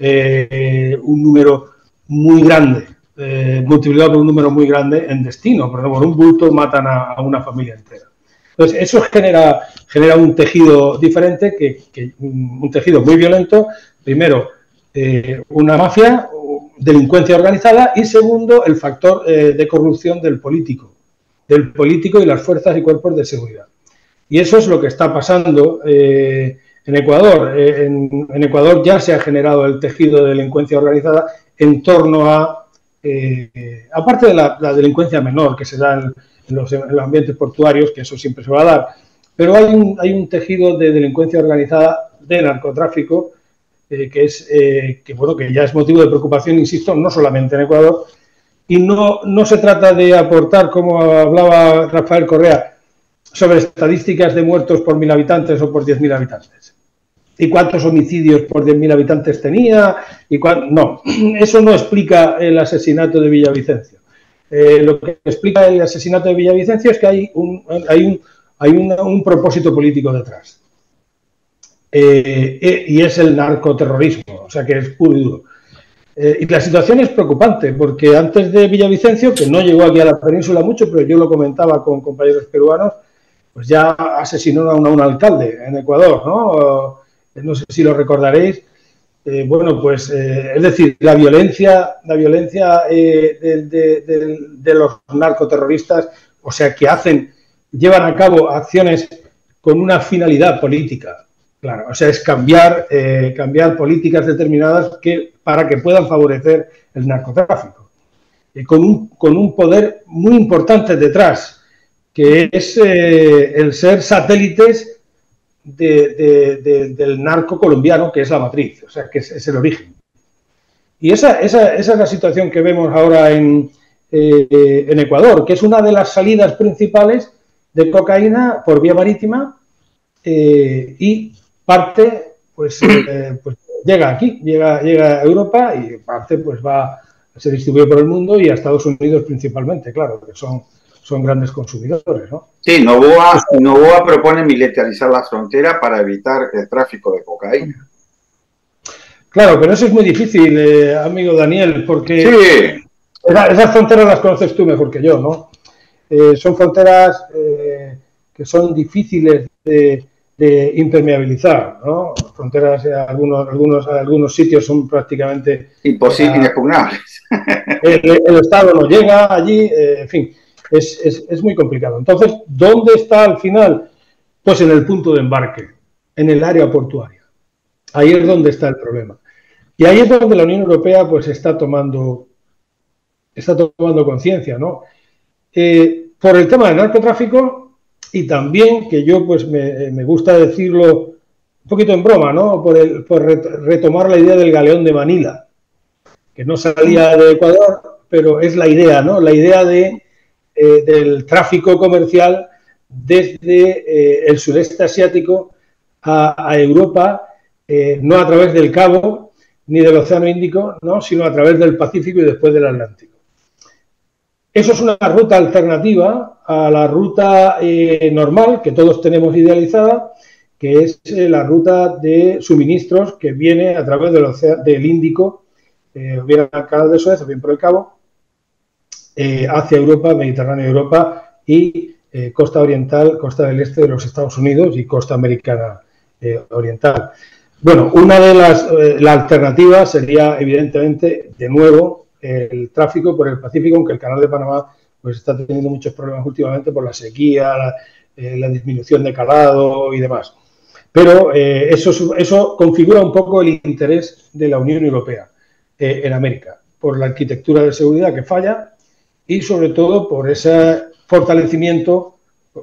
un número muy grande, multiplicado por un número muy grande en destino. Por ejemplo, por un bulto matan a una familia entera. Entonces, eso genera un tejido diferente, un tejido muy violento. Primero, una mafia, delincuencia organizada, y segundo, el factor de corrupción del político y las fuerzas y cuerpos de seguridad. Y eso es lo que está pasando en Ecuador. En Ecuador ya se ha generado el tejido de delincuencia organizada en torno a, aparte de la delincuencia menor que se da en los ambientes portuarios, que eso siempre se va a dar, pero hay un tejido de delincuencia organizada de narcotráfico que ya es motivo de preocupación, insisto, no solamente en Ecuador, y no se trata de aportar, como hablaba Rafael Correa, sobre estadísticas de muertos por 1.000 habitantes o por 10.000 habitantes. ¿Y cuántos homicidios por 10.000 habitantes tenía? No, eso no explica el asesinato de Villavicencio. Lo que explica el asesinato de Villavicencio es que hay un propósito político detrás. Y es el narcoterrorismo, o sea que es puro y duro. Y la situación es preocupante, porque antes de Villavicencio, que no llegó aquí a la península mucho, pero yo lo comentaba con compañeros peruanos, pues ya asesinó a un alcalde en Ecuador, ¿no? No sé si lo recordaréis. Es decir, la violencia de los narcoterroristas, o sea, que llevan a cabo acciones con una finalidad política. Claro, o sea, es cambiar políticas determinadas para que puedan favorecer el narcotráfico. Con un poder muy importante detrás, que es el ser satélites del narco colombiano, que es la matriz, o sea, que es el origen. Y esa es la situación que vemos ahora en Ecuador, que es una de las salidas principales de cocaína por vía marítima, y parte pues llega aquí, llega a Europa, y parte pues se distribuye por el mundo y a Estados Unidos principalmente, claro, que son son grandes consumidores, ¿no? Sí, Novoa propone militarizar la frontera para evitar el tráfico de cocaína. Claro, pero eso es muy difícil, amigo Daniel, porque sí. Esas fronteras las conoces tú mejor que yo, ¿no? Son fronteras que son difíciles de impermeabilizar, ¿no? Fronteras, algunos sitios son prácticamente imposibles, inexpugnables. El Estado no llega allí, en fin, es muy complicado. Entonces, ¿dónde está al final? Pues en el punto de embarque, en el área portuaria. Ahí es donde está el problema. Y ahí es donde la Unión Europea pues está tomando conciencia, ¿no? Por el tema del narcotráfico y también, que yo pues me gusta decirlo un poquito en broma, ¿no? Por retomar la idea del galeón de Manila, que no salía de Ecuador, pero es la idea, ¿no? La idea del tráfico comercial desde el sureste asiático a Europa, no a través del Cabo ni del Océano Índico, ¿no? Sino a través del Pacífico y después del Atlántico. Eso es una ruta alternativa a la ruta normal que todos tenemos idealizada, que es la ruta de suministros que viene a través del Índico, bien al Canal de Suez, bien por el Cabo, hacia Europa, Mediterráneo, Europa y costa oriental, costa del este de los Estados Unidos y costa americana oriental. Bueno, una de las alternativas sería, evidentemente, de nuevo, el tráfico por el Pacífico, aunque el Canal de Panamá pues está teniendo muchos problemas últimamente por la sequía, la disminución de calado y demás. Pero eso configura un poco el interés de la Unión Europea en América, por la arquitectura de seguridad que falla y sobre todo por ese fortalecimiento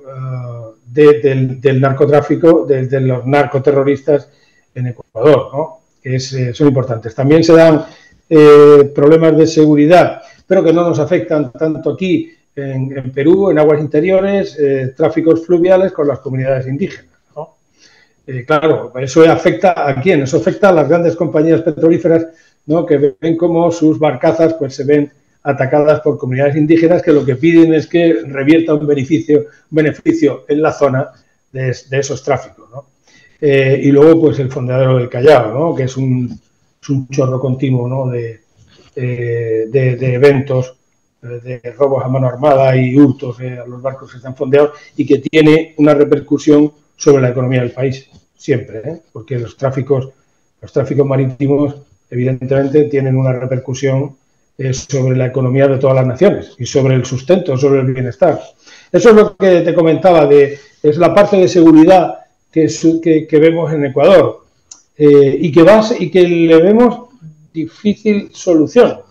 del narcotráfico, de los narcoterroristas en Ecuador, ¿no? Que son importantes. También se dan problemas de seguridad, pero que no nos afectan tanto aquí en Perú, en aguas interiores, tráficos fluviales con las comunidades indígenas, ¿no? Claro, eso afecta a quién, eso afecta a las grandes compañías petrolíferas, ¿no? Que ven cómo sus barcazas pues se ven atacadas por comunidades indígenas que lo que piden es que revierta un beneficio en la zona de esos tráficos, ¿no? Y luego pues el fondeadero del Callao, ¿no? Que es un chorro continuo, ¿no? de eventos de robos a mano armada y hurtos a los barcos que están fondeados y que tiene una repercusión sobre la economía del país siempre, porque los tráficos marítimos evidentemente tienen una repercusión sobre la economía de todas las naciones y sobre el sustento, sobre el bienestar. Eso es lo que te comentaba, es la parte de seguridad que vemos en Ecuador y que le vemos difícil solución.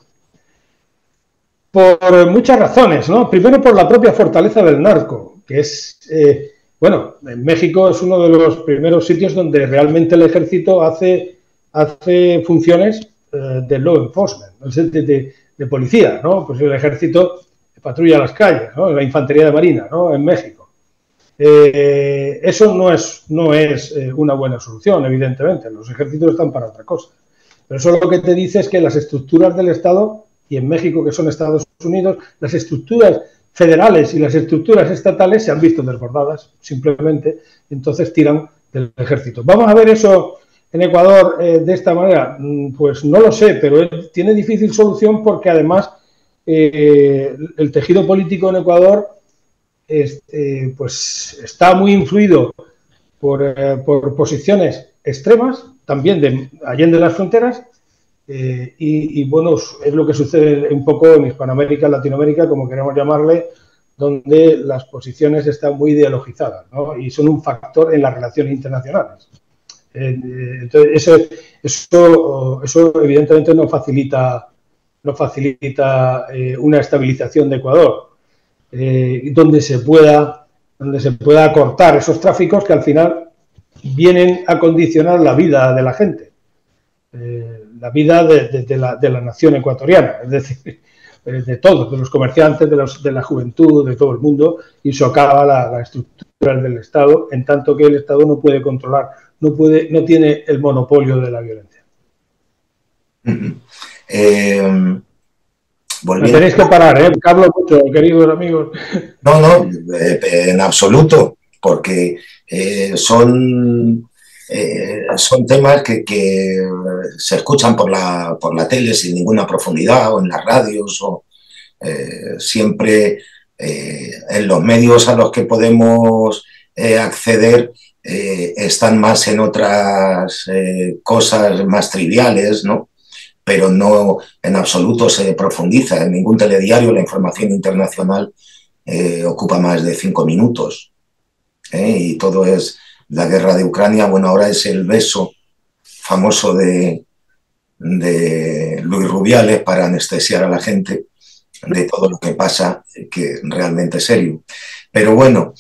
Por muchas razones, ¿no? Primero por la propia fortaleza del narco, que es, bueno, en México es uno de los primeros sitios donde realmente el ejército hace funciones de law enforcement, de policía, ¿no? Pues el ejército patrulla las calles, ¿no? La infantería de marina, ¿no? En México. Eso no es una buena solución, evidentemente. Los ejércitos están para otra cosa. Pero eso lo que te dice es que las estructuras del Estado, y en México, que son Estados Unidos, las estructuras federales y las estructuras estatales se han visto desbordadas, simplemente, entonces tiran del ejército. ¿Vamos a ver eso en Ecuador de esta manera? Pues no lo sé, pero tiene difícil solución porque además el tejido político en Ecuador pues está muy influido por posiciones extremas, también allende las fronteras, y bueno, es lo que sucede un poco en Hispanoamérica, en Latinoamérica, como queramos llamarle, donde las posiciones están muy ideologizadas, ¿no? Y son un factor en las relaciones internacionales. Entonces, eso evidentemente no facilita una estabilización de Ecuador, donde se pueda acortar esos tráficos que al final vienen a condicionar la vida de la gente, la vida de la nación ecuatoriana, es decir, de todos, de los comerciantes, de la juventud, de todo el mundo, y socava la estructura del Estado, en tanto que el Estado no puede controlar, no tiene el monopolio de la violencia. Me tenéis que parar, ¿eh? Hablo mucho, queridos amigos. No, en absoluto, porque son temas que se escuchan por la tele sin ninguna profundidad o en las radios o siempre en los medios a los que podemos acceder están más en otras cosas más triviales, ¿no? Pero no en absoluto se profundiza. En ningún telediario la información internacional ocupa más de 5 minutos. Y todo es la guerra de Ucrania. Bueno, ahora es el beso famoso de Luis Rubiales para anestesiar a la gente de todo lo que pasa, que realmente es serio. Pero bueno,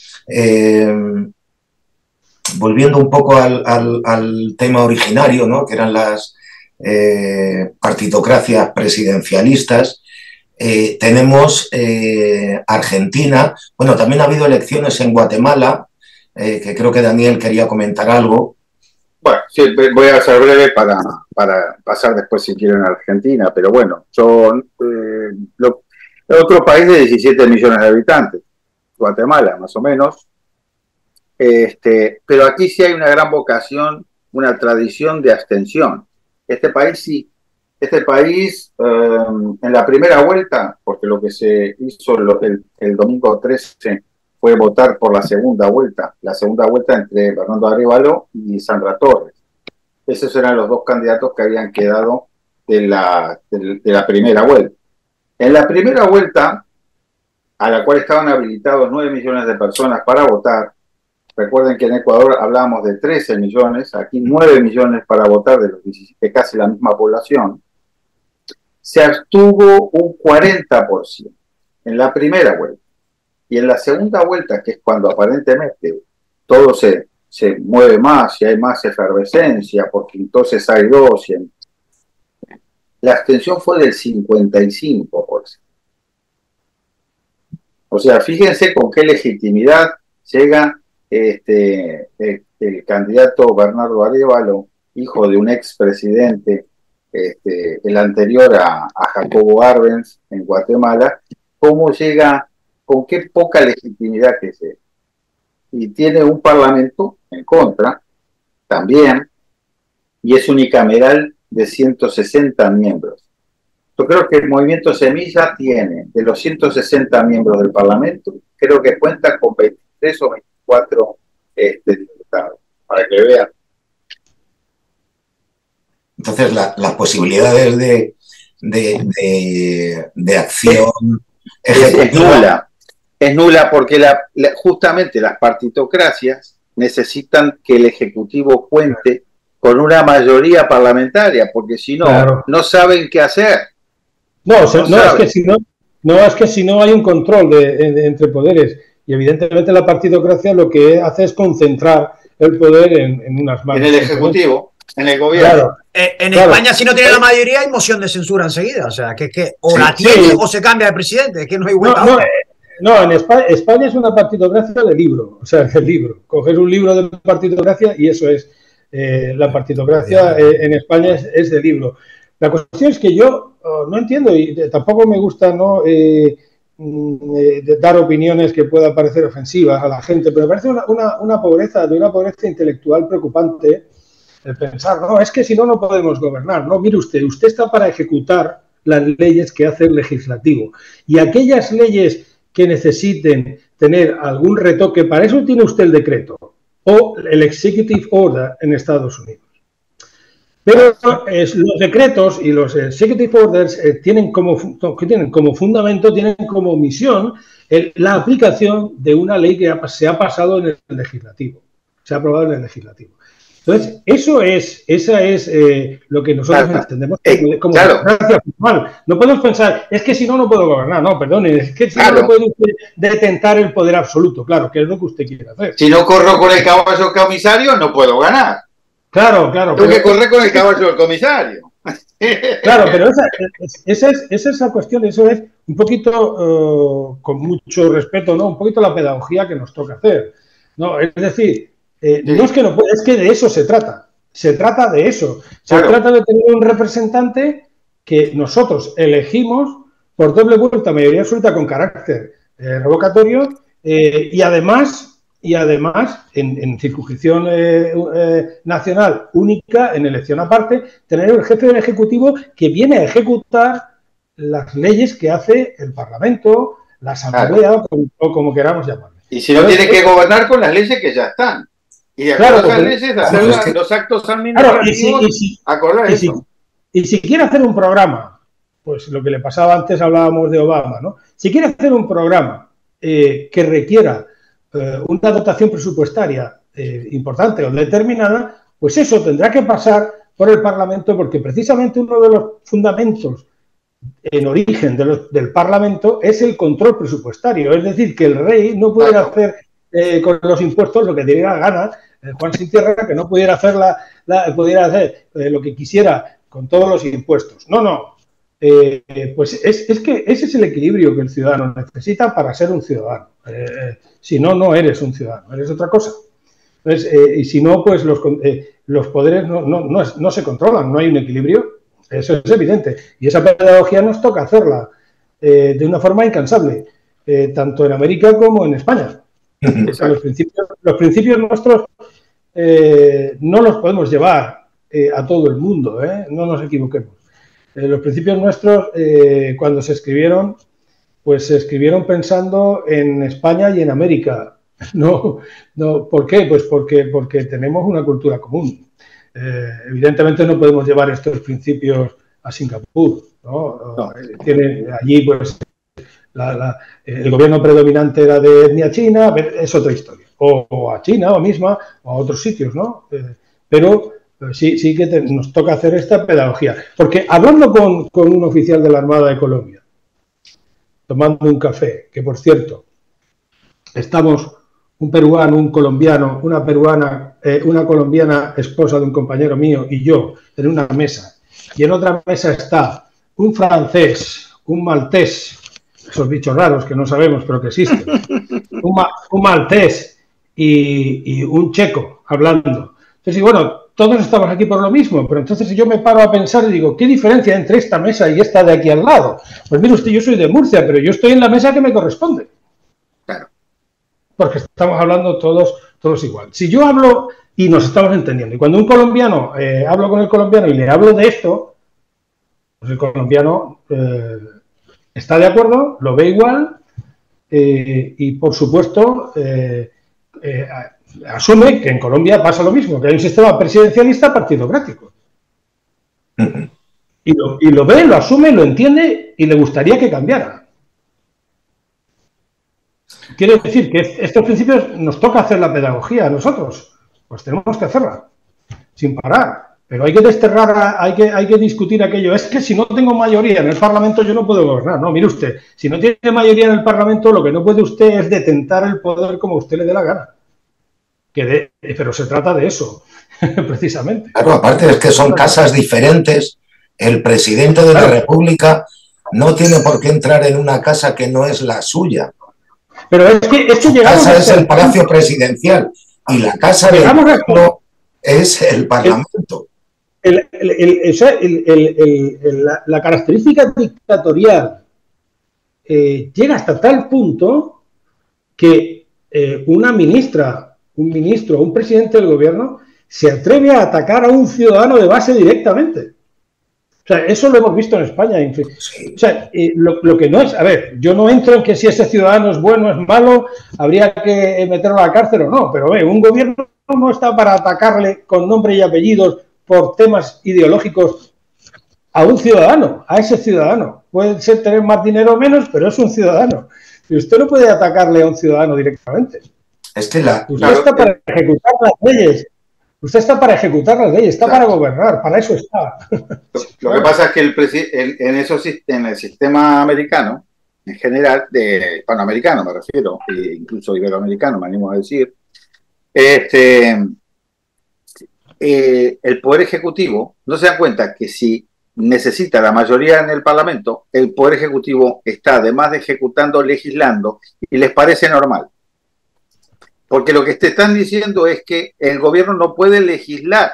volviendo un poco al tema originario, ¿no? Que eran las partitocracias presidencialistas, tenemos Argentina. Bueno, también ha habido elecciones en Guatemala, que creo que Daniel quería comentar algo. Bueno, sí, voy a ser breve para pasar después si quieren a Argentina, pero bueno, son otro país de 17 millones de habitantes, Guatemala más o menos, pero aquí sí hay una gran vocación, una tradición de abstención. Este país en la primera vuelta, porque lo que se hizo el domingo 13 fue votar por la segunda vuelta entre Bernardo Arévalo y Sandra Torres. Esos eran los dos candidatos que habían quedado de la primera vuelta. En la primera vuelta, a la cual estaban habilitados 9 millones de personas para votar, recuerden que en Ecuador hablábamos de 13 millones, aquí 9 millones para votar de los 17, casi la misma población, se abstuvo un 40% en la primera vuelta. Y en la segunda vuelta, que es cuando aparentemente todo se mueve más y hay más efervescencia, porque entonces hay dos, la abstención fue del 55%. O sea, fíjense con qué legitimidad llega el candidato Bernardo Arévalo, hijo de un expresidente, el anterior a Jacobo Arbenz en Guatemala, cómo llega, con qué poca legitimidad que es él. Y tiene un parlamento en contra, también, y es unicameral de 160 miembros. Yo creo que el Movimiento Semilla tiene, de los 160 miembros del Parlamento, creo que cuenta con 23 o 24 diputados, para que vean. Entonces, las posibilidades de acción ejecutiva es nula porque justamente las partitocracias necesitan que el Ejecutivo cuente con una mayoría parlamentaria, porque si no, claro, no saben qué hacer. Es que si no hay un control entre poderes, y evidentemente la partitocracia lo que hace es concentrar el poder en unas manos. En el Ejecutivo, en el gobierno. Claro. En España, si no tiene la mayoría, hay moción de censura enseguida. O sea, que o la tiene o se cambia de presidente, que no hay vuelta. No, en España es una partitocracia de libro, o sea, del libro. Coges un libro de partitocracia y eso es. La partitocracia en España es de libro. La cuestión es que yo no entiendo y tampoco me gusta dar opiniones que puedan parecer ofensivas a la gente, pero me parece una pobreza intelectual preocupante el pensar, no, es que si no, no podemos gobernar. No, mire usted está para ejecutar las leyes que hace el legislativo. Y aquellas leyes que necesiten tener algún retoque, para eso tiene usted el decreto o el Executive Order en Estados Unidos. Pero los decretos y los Executive Orders tienen como fundamento, tienen como misión la aplicación de una ley que se ha pasado en el legislativo, se ha aprobado en el legislativo. Entonces, esa es lo que nosotros entendemos como democracia formal. No podemos pensar, es que si no, no puedo gobernar. No, perdone, es que si no puede usted detentar el poder absoluto. Claro, que es lo que usted quiere hacer. Si no corro con el caballo comisario, no puedo ganar. Claro. Tengo que correr con el caballo del comisario. Claro, pero esa es la cuestión, eso es un poquito, con mucho respeto, ¿no? Un poquito la pedagogía que nos toca hacer. No, es decir, no es que no puede, es que de eso se trata. Se trata de eso. Se trata de tener un representante que nosotros elegimos por doble vuelta, mayoría absoluta con carácter revocatorio, y además en circunscripción nacional única, en elección aparte, tener el jefe del Ejecutivo que viene a ejecutar las leyes que hace el Parlamento, la Asamblea, o como queramos llamarlo. Y si no, tiene que gobernar con las leyes que ya están. Y de acuerdo a las leyes, hacer los actos administrativos, acordar eso. Y si quiere hacer un programa, pues lo que le pasaba antes, hablábamos de Obama, ¿no? Si quiere hacer un programa que requiera una dotación presupuestaria importante o determinada, pues eso tendrá que pasar por el Parlamento, porque precisamente uno de los fundamentos en origen del Parlamento es el control presupuestario, es decir, que el rey no pudiera hacer con los impuestos lo que le diera gana, Juan Sin Tierra, que no pudiera hacer, pudiera hacer lo que quisiera con todos los impuestos. No. Pues es que ese es el equilibrio que el ciudadano necesita para ser un ciudadano. Si no, no eres un ciudadano, eres otra cosa. Entonces, y si no, pues los poderes no se controlan, no hay un equilibrio. Eso es evidente. Y esa pedagogía nos toca hacerla de una forma incansable, tanto en América como en España. O sea, los principios nuestros no los podemos llevar a todo el mundo, no nos equivoquemos. Los principios nuestros, cuando se escribieron, pues se escribieron pensando en España y en América. No, ¿por qué? Pues porque tenemos una cultura común. Evidentemente no podemos llevar estos principios a Singapur, ¿no? Tiene allí, pues, el gobierno predominante era de etnia china, es otra historia. O a China, o misma, o a otros sitios, ¿no? Pero sí que nos toca hacer esta pedagogía. Porque hablando con un oficial de la Armada de Colombia, tomando un café, que por cierto, estamos un peruano, un colombiano, una peruana, una colombiana esposa de un compañero mío y yo en una mesa, y en otra mesa está un francés, un maltés, esos bichos raros que no sabemos pero que existen, un maltés y un checo hablando. Entonces, y bueno, todos estamos aquí por lo mismo, pero entonces yo me paro a pensar y digo, ¿qué diferencia hay entre esta mesa y esta de aquí al lado? Pues mire usted, yo soy de Murcia, pero yo estoy en la mesa que me corresponde. Claro. Porque estamos hablando todos igual. Si yo hablo y nos estamos entendiendo, y cuando un colombiano, hablo con el colombiano y le hablo de esto, pues el colombiano está de acuerdo, lo ve igual y por supuesto asume que en Colombia pasa lo mismo, que hay un sistema presidencialista partidocrático. Y lo ve, lo asume, lo entiende y le gustaría que cambiara. Quiere decir que estos principios nos toca hacer la pedagogía a nosotros, pues tenemos que hacerla, sin parar. Pero hay que desterrar, hay que discutir aquello. Es que si no tengo mayoría en el Parlamento yo no puedo gobernar. No, mire usted, si no tiene mayoría en el Parlamento lo que no puede usted es detentar el poder como a usted le dé la gana. Pero se trata de eso, precisamente. Claro, aparte es que son casas diferentes. El presidente de la República no tiene por qué entrar en una casa que no es la suya. Pero es que su casa es el Palacio Presidencial y la casa del pueblo es el Parlamento. La característica dictatorial llega hasta tal punto que una ministra, un ministro o un presidente del gobierno se atreve a atacar a un ciudadano de base directamente. O sea, eso lo hemos visto en España. Sí. O sea, lo que no es... A ver, yo no entro en que si ese ciudadano es bueno o es malo, habría que meterlo a la cárcel o no, pero un gobierno no está para atacarle con nombre y apellidos por temas ideológicos a un ciudadano, a ese ciudadano. Puede ser tener más dinero o menos, pero es un ciudadano. Y usted no puede atacarle a un ciudadano directamente. Usted está para ejecutar las leyes. Usted está para ejecutar las leyes, está para gobernar, para eso está. Lo que pasa es que en el sistema americano, en general, hispanoamericano me refiero, e incluso iberoamericano, me animo a decir, el Poder Ejecutivo no se da cuenta que si necesita la mayoría en el Parlamento, el Poder Ejecutivo está además de ejecutando, legislando, y les parece normal. Porque lo que te están diciendo es que el gobierno no puede legislar.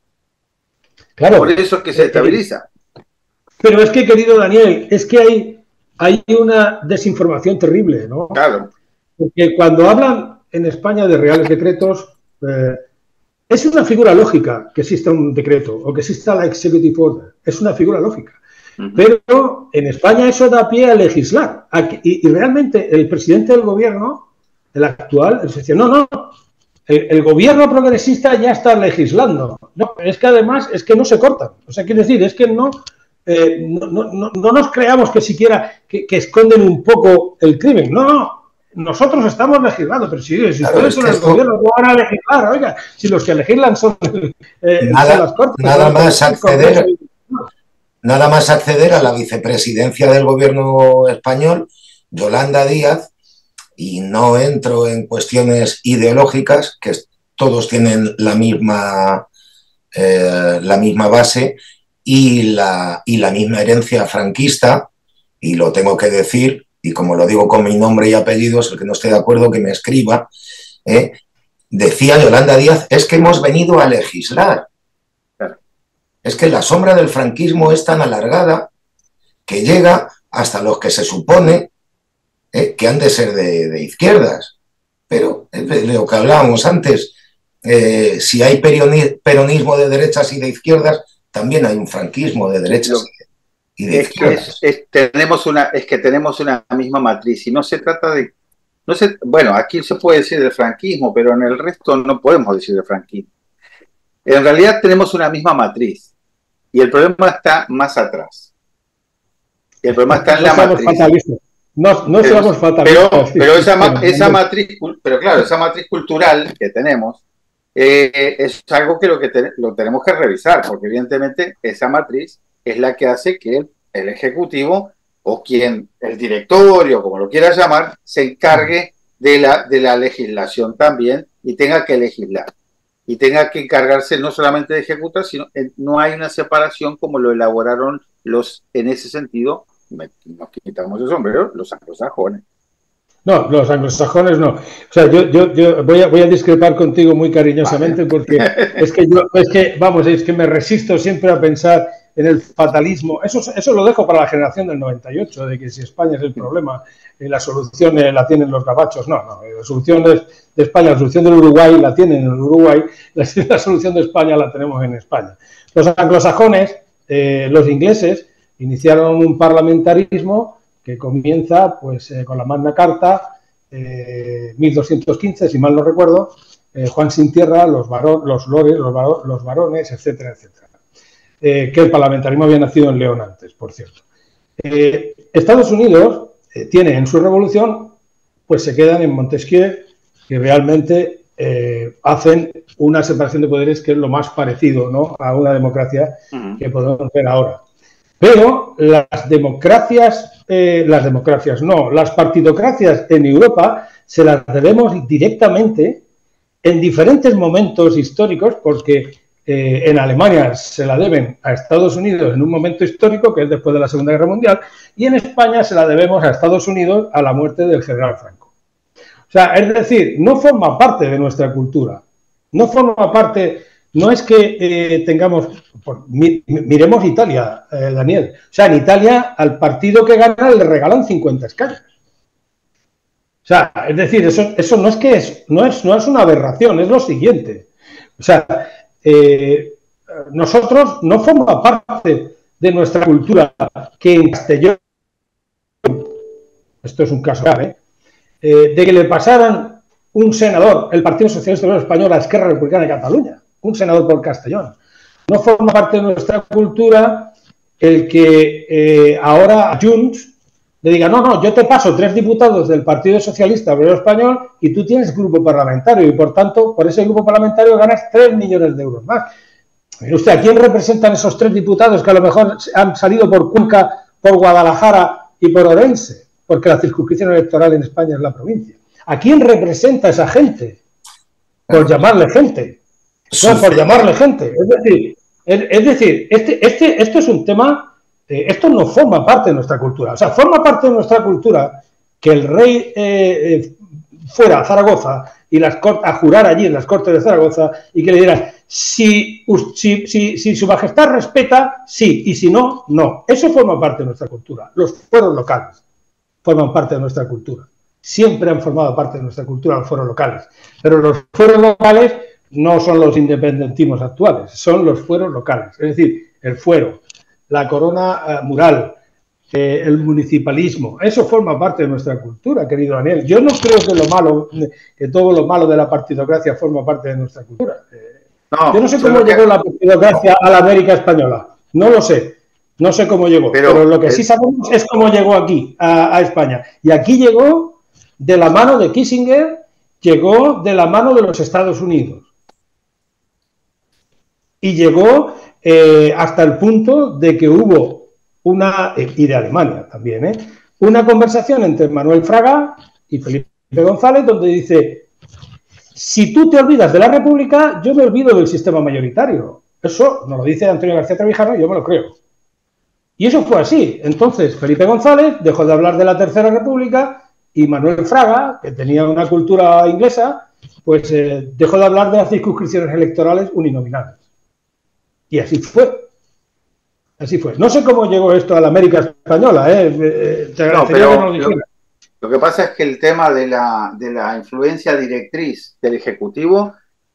Claro. Por eso es que se estabiliza. Pero es que, querido Daniel, es que hay una desinformación terrible, ¿no? Claro. Porque cuando hablan en España de reales decretos, es una figura lógica que exista un decreto o que exista la executive order. Es una figura lógica. Pero en España eso da pie a legislar. Y realmente el presidente del gobierno, el actual, dice, no, el gobierno progresista ya está legislando. No, es que además es que no se cortan. O sea, quiero decir, es que no nos creamos que siquiera que esconden un poco el crimen. No. Nosotros estamos legislando, pero si claro, ustedes son el gobierno, no van a legislar. Oiga, si los que legislan son las Cortes. Nada más acceder a la vicepresidencia del gobierno español, Yolanda Díaz, y no entro en cuestiones ideológicas, que todos tienen la misma base y la misma herencia franquista, y lo tengo que decir, y como lo digo con mi nombre y apellidos, el que no esté de acuerdo que me escriba, decía Yolanda Díaz, es que hemos venido a legislar. Es que la sombra del franquismo es tan alargada que llega hasta los que se supone que han de ser de izquierdas. Pero de lo que hablábamos antes, si hay peronismo de derechas y de izquierdas, también hay un franquismo de derechas y de izquierdas. Es que tenemos una misma matriz y no se trata de... bueno, aquí se puede decir del franquismo, pero en el resto no podemos decir del franquismo. En realidad tenemos una misma matriz. Y el problema está más atrás. Y el problema está en la matriz. No seamos fatalistas. Pero esa matriz cultural que tenemos es algo que lo tenemos que revisar, porque evidentemente esa matriz es la que hace que el Ejecutivo o el directorio, como lo quiera llamar, se encargue de la legislación también y tenga que legislar. Y tenga que encargarse no solamente de ejecutar, sino no hay una separación como lo elaboraron en ese sentido, nos quitamos el sombrero, los anglosajones. No, los anglosajones no. O sea, yo voy a discrepar contigo muy cariñosamente, porque es que me resisto siempre a pensar en el fatalismo. Eso lo dejo para la generación del 98, de que si España es el problema, la solución la tienen los gabachos. No, la solución es de España, la solución del Uruguay la tienen en el Uruguay, la solución de España la tenemos en España. Los anglosajones, los ingleses, iniciaron un parlamentarismo que comienza pues con la Magna Carta, 1215, si mal no recuerdo, Juan sin tierra, los varones, etcétera, etcétera. Que el parlamentarismo había nacido en León antes, por cierto. Estados Unidos tiene en su revolución, pues se quedan en Montesquieu, que realmente hacen una separación de poderes que es lo más parecido, ¿no?, a una democracia que podemos ver ahora. Pero las partidocracias en Europa se las debemos directamente en diferentes momentos históricos, porque en Alemania se la deben a Estados Unidos en un momento histórico, que es después de la Segunda Guerra Mundial, y en España se la debemos a Estados Unidos a la muerte del general Franco. O sea, es decir, no forma parte de nuestra cultura, no forma parte... No es que tengamos... miremos Italia, Daniel. O sea, en Italia al partido que gana le regalan 50 escaños. O sea, es decir, eso no es una aberración, es lo siguiente. O sea, nosotros no forma parte de nuestra cultura que en Castellón, esto es un caso grave, de que le pasaran un senador, el Partido Socialista Obrero Español, a Esquerra Republicana de Cataluña, un senador por Castellón. No forma parte de nuestra cultura el que ahora a Junts le diga, no, yo te paso 3 diputados del Partido Socialista Obrero Español y tú tienes grupo parlamentario y, por tanto, por ese grupo parlamentario ganas 3 millones de euros más. Mire usted, ¿a quién representan esos 3 diputados que a lo mejor han salido por Cuenca, por Guadalajara y por Orense? Porque la circunscripción electoral en España es la provincia. ¿A quién representa esa gente? Por llamarle gente. No, por llamarle gente. Es decir, esto es un tema, esto no forma parte de nuestra cultura. O sea, forma parte de nuestra cultura que el rey fuera a Zaragoza y a jurar allí en las Cortes de Zaragoza y que le dieran, si su majestad respeta, sí, y si no, no. Eso forma parte de nuestra cultura, los fueros locales. forman parte de nuestra cultura. Siempre han formado parte de nuestra cultura los fueros locales. Pero los fueros locales no son los independentismos actuales, son los fueros locales. Es decir, el fuero, la corona mural, el municipalismo, eso forma parte de nuestra cultura, querido Daniel. Yo no creo que todo lo malo de la partidocracia forma parte de nuestra cultura. Yo no sé cómo llegó la partidocracia a la América española, no lo sé. No sé cómo llegó, pero lo que sí sabemos es cómo llegó aquí, a España. Y aquí llegó de la mano de Kissinger, llegó de la mano de los Estados Unidos. Y llegó hasta el punto de que hubo y de Alemania también, una conversación entre Manuel Fraga y Felipe González, donde dice, si tú te olvidas de la República, yo me olvido del sistema mayoritario. Eso nos lo dice Antonio García Trevijano y yo me lo creo. Y eso fue así. Entonces, Felipe González dejó de hablar de la Tercera República y Manuel Fraga, que tenía una cultura inglesa, pues dejó de hablar de las circunscripciones electorales uninominales. Y así fue. Así fue. No sé cómo llegó esto a la América española. Te agradecería que nos dijera. Lo que pasa es que el tema de la influencia directriz del Ejecutivo,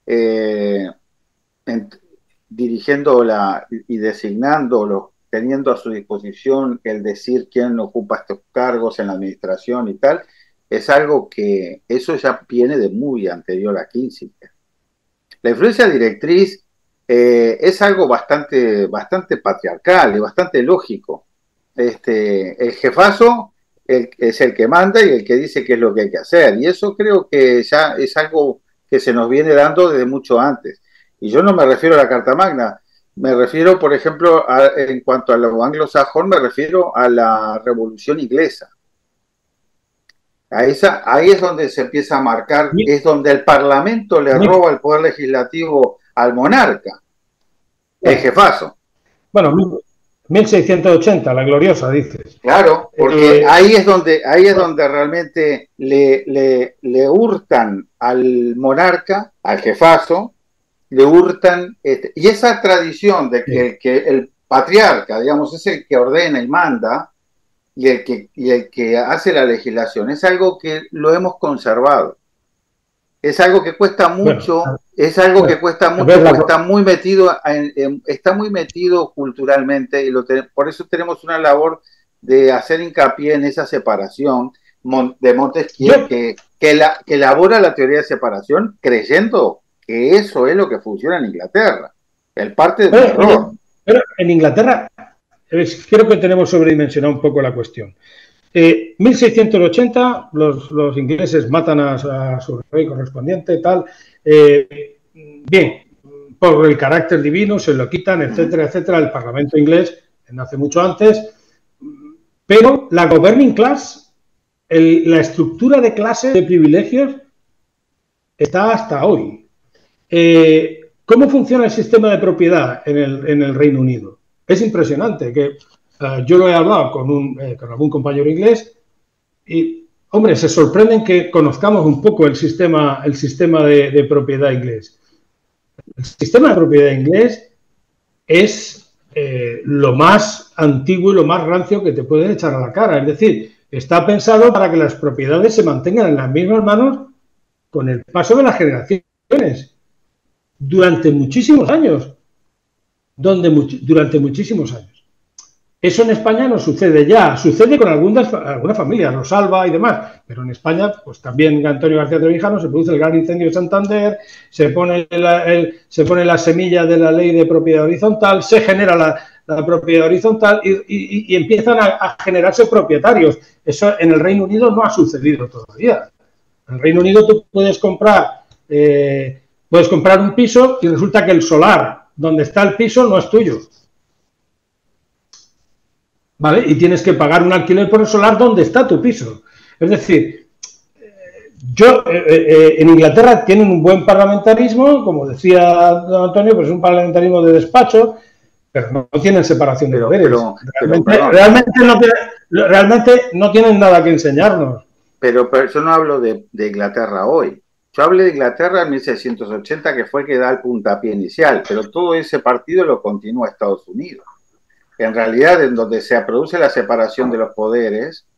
dirigiendo y designando, teniendo a su disposición el decir quién ocupa estos cargos en la administración y tal, es algo que eso ya viene de muy anterior a Kissinger. La influencia directriz es algo bastante patriarcal y bastante lógico. El jefazo es el que manda y el que dice qué es lo que hay que hacer. Y eso creo que ya es algo que se nos viene dando desde mucho antes. Y yo no me refiero a la Carta Magna, me refiero, por ejemplo, en cuanto a lo anglosajón, me refiero a la Revolución Inglesa. Ahí es donde se empieza a marcar, es donde el Parlamento le roba el poder legislativo al monarca, el jefazo. Bueno, 1680, la gloriosa, dices. Claro, porque ahí es donde realmente le hurtan al monarca, al jefazo, le hurtan, y esa tradición de que el patriarca, digamos, es el que ordena y manda, y el que hace la legislación, es algo que lo hemos conservado. Es algo que cuesta mucho, porque está muy metido culturalmente, y por eso tenemos una labor de hacer hincapié en esa separación de Montesquieu, que elabora la teoría de separación creyendo que eso es lo que funciona en Inglaterra. El parte del error. Pero en Inglaterra, creo que tenemos sobredimensionado un poco la cuestión. 1680, los ingleses matan a su rey correspondiente, tal. Bien, por el carácter divino se lo quitan, etcétera, etcétera. El Parlamento inglés nace mucho antes, pero la governing class, la estructura de clase de privilegios está hasta hoy. ¿Cómo funciona el sistema de propiedad en el Reino Unido? Es impresionante, que yo lo he hablado con algún compañero inglés y, hombre, se sorprenden que conozcamos un poco el sistema de propiedad inglés. El sistema de propiedad inglés es lo más antiguo y lo más rancio que te pueden echar a la cara. Es decir, está pensado para que las propiedades se mantengan en las mismas manos con el paso de las generaciones. Durante muchísimos años. Durante muchísimos años. Eso en España no sucede ya. Sucede con algunas familias, Rosalba y demás. Pero en España, pues también Antonio García Trevijano, se produce el gran incendio de Santander, se pone la semilla de la ley de propiedad horizontal, se genera la propiedad horizontal y empiezan a generarse propietarios. Eso en el Reino Unido no ha sucedido todavía. En el Reino Unido tú puedes comprar un piso y resulta que el solar donde está el piso no es tuyo. ¿Vale? Y tienes que pagar un alquiler por el solar donde está tu piso. Es decir, en Inglaterra tienen un buen parlamentarismo, como decía don Antonio, pues es un parlamentarismo de despacho, pero no tienen separación de poderes. Realmente no tienen nada que enseñarnos. Pero yo no hablo de Inglaterra hoy. Yo hablé de Inglaterra en 1680, que fue el que da el puntapié inicial, pero todo ese partido lo continúa Estados Unidos. En realidad, en donde se produce la separación de los poderes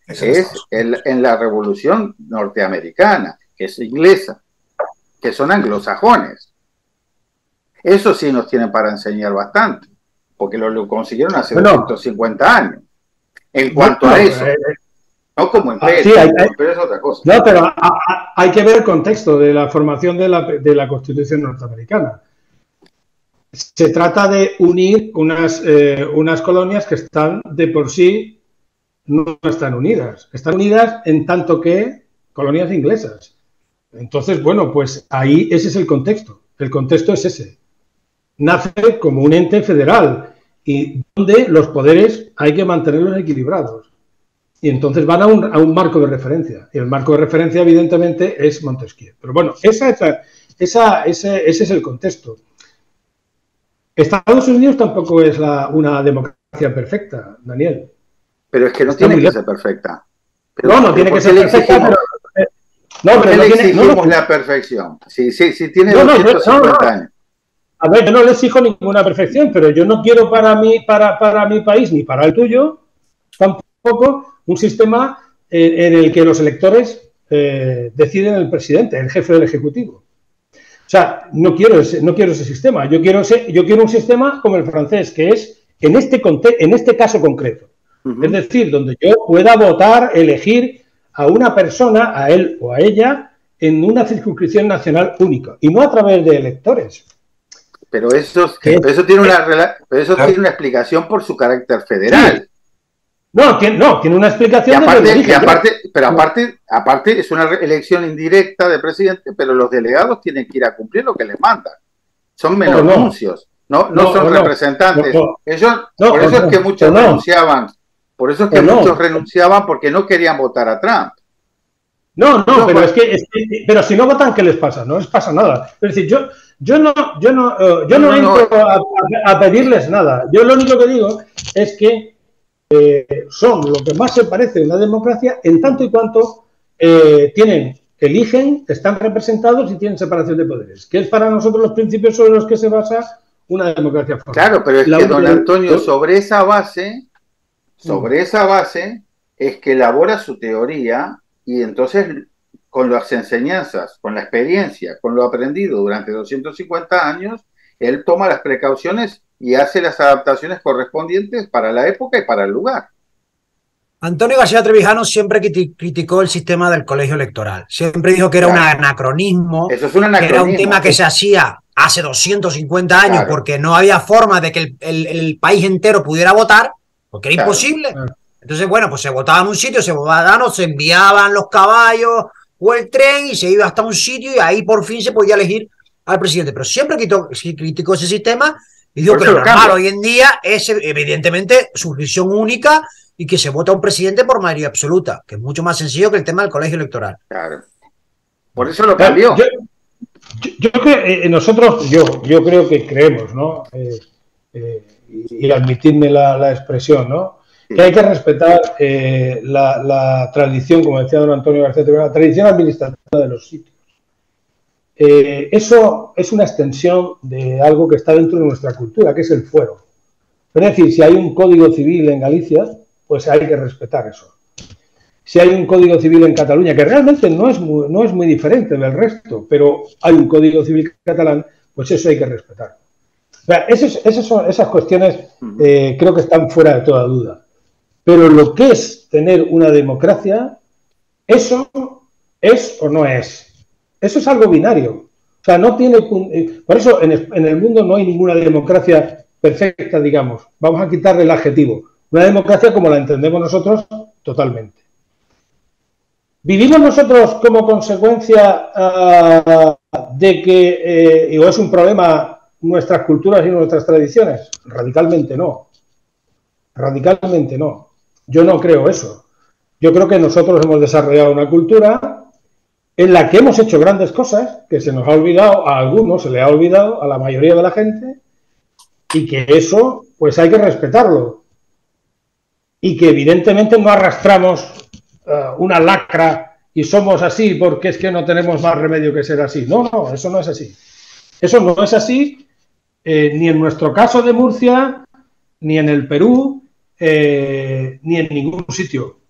es en la Revolución Norteamericana, que es inglesa, que son anglosajones. Eso sí nos tienen para enseñar bastante, porque lo consiguieron hace 250 años. En cuanto a eso, no como imperio, sí, pero es otra cosa. No, pero hay que ver el contexto de la formación de la Constitución norteamericana. Se trata de unir unas colonias que están de por sí no están unidas. Están unidas en tanto que colonias inglesas. Entonces, bueno, pues ahí ese es el contexto. El contexto es ese. Nace como un ente federal y donde los poderes hay que mantenerlos equilibrados. Y entonces van a un marco de referencia. Y el marco de referencia, evidentemente, es Montesquieu. Pero bueno, ese es el contexto. Estados Unidos tampoco es una democracia perfecta, Daniel. Pero es que no tiene que ser perfecta. No tiene que ser perfecta, pero le exigimos la perfección. Sí, tiene 250 años. A ver, yo no le exijo ninguna perfección, pero yo no quiero para mi país ni para el tuyo tampoco un sistema en el que los electores deciden el presidente, el jefe del Ejecutivo. O sea, no quiero ese sistema. Yo quiero un sistema como el francés, que es en este caso concreto. Es decir, donde yo pueda votar, elegir a una persona, a él o a ella, en una circunscripción nacional única, y no a través de electores. Pero eso tiene una explicación por su carácter federal. Sí. No, tiene una explicación. Aparte es una elección indirecta de presidente, pero los delegados tienen que ir a cumplir lo que les mandan. Son menos no son representantes. Por eso es que muchos renunciaban. Por eso es que muchos renunciaban porque no querían votar a Trump. Pero pero si no votan, ¿qué les pasa? No les pasa nada. Es decir, yo no entro a pedirles nada. Yo lo único que digo es que son lo que más se parece a una democracia en tanto y cuanto eligen, están representados y tienen separación de poderes, que es para nosotros los principios sobre los que se basa una democracia formal. Claro, pero es que, don Antonio, sobre esa base es que elabora su teoría y entonces con las enseñanzas, con la experiencia, con lo aprendido durante 250 años, él toma las precauciones y hace las adaptaciones correspondientes para la época y para el lugar. Antonio García Trevijano siempre criticó el sistema del colegio electoral. Siempre dijo que era un anacronismo, Eso es un anacronismo, que era un tema que se hacía hace 250 años porque no había forma de que el país entero pudiera votar, porque era imposible. Entonces, bueno, pues se votaba en un sitio, se enviaban los caballos o el tren y se iba hasta un sitio y ahí por fin se podía elegir al presidente. Pero siempre criticó ese sistema y dijo que lo normal hoy en día es evidentemente su visión única y que se vota un presidente por mayoría absoluta, que es mucho más sencillo que el tema del colegio electoral. Claro. Por eso lo cambió. Yo creo yo creo que creemos, ¿no? Y admitidme la expresión, ¿no? Que hay que respetar la tradición, como decía don Antonio García Trevijano, la tradición administrativa de los sitios. Eso es una extensión de algo que está dentro de nuestra cultura, que es el fuero. Es decir, si hay un código civil en Galicia, pues hay que respetar eso. Si hay un código civil en Cataluña, que realmente no es muy diferente del resto, pero hay un código civil catalán, pues eso hay que respetar. O sea, esas cuestiones creo que están fuera de toda duda. Pero lo que es tener una democracia, eso es o no es. Eso es algo binario. O sea, no tiene... Por eso en el mundo no hay ninguna democracia perfecta, digamos. Vamos a quitarle el adjetivo. Una democracia como la entendemos nosotros, totalmente. ¿Vivimos nosotros como consecuencia de que o es un problema nuestras culturas y nuestras tradiciones? Radicalmente no. Radicalmente no. Yo no creo eso. Yo creo que nosotros hemos desarrollado una cultura en la que hemos hecho grandes cosas, que se nos ha olvidado, a algunos se le ha olvidado, a la mayoría de la gente, y que eso, pues hay que respetarlo. Y que evidentemente no arrastramos una lacra y somos así porque es que no tenemos más remedio que ser así. No, eso no es así. Eso no es así ni en nuestro caso de Murcia, ni en el Perú, ni en ningún sitio.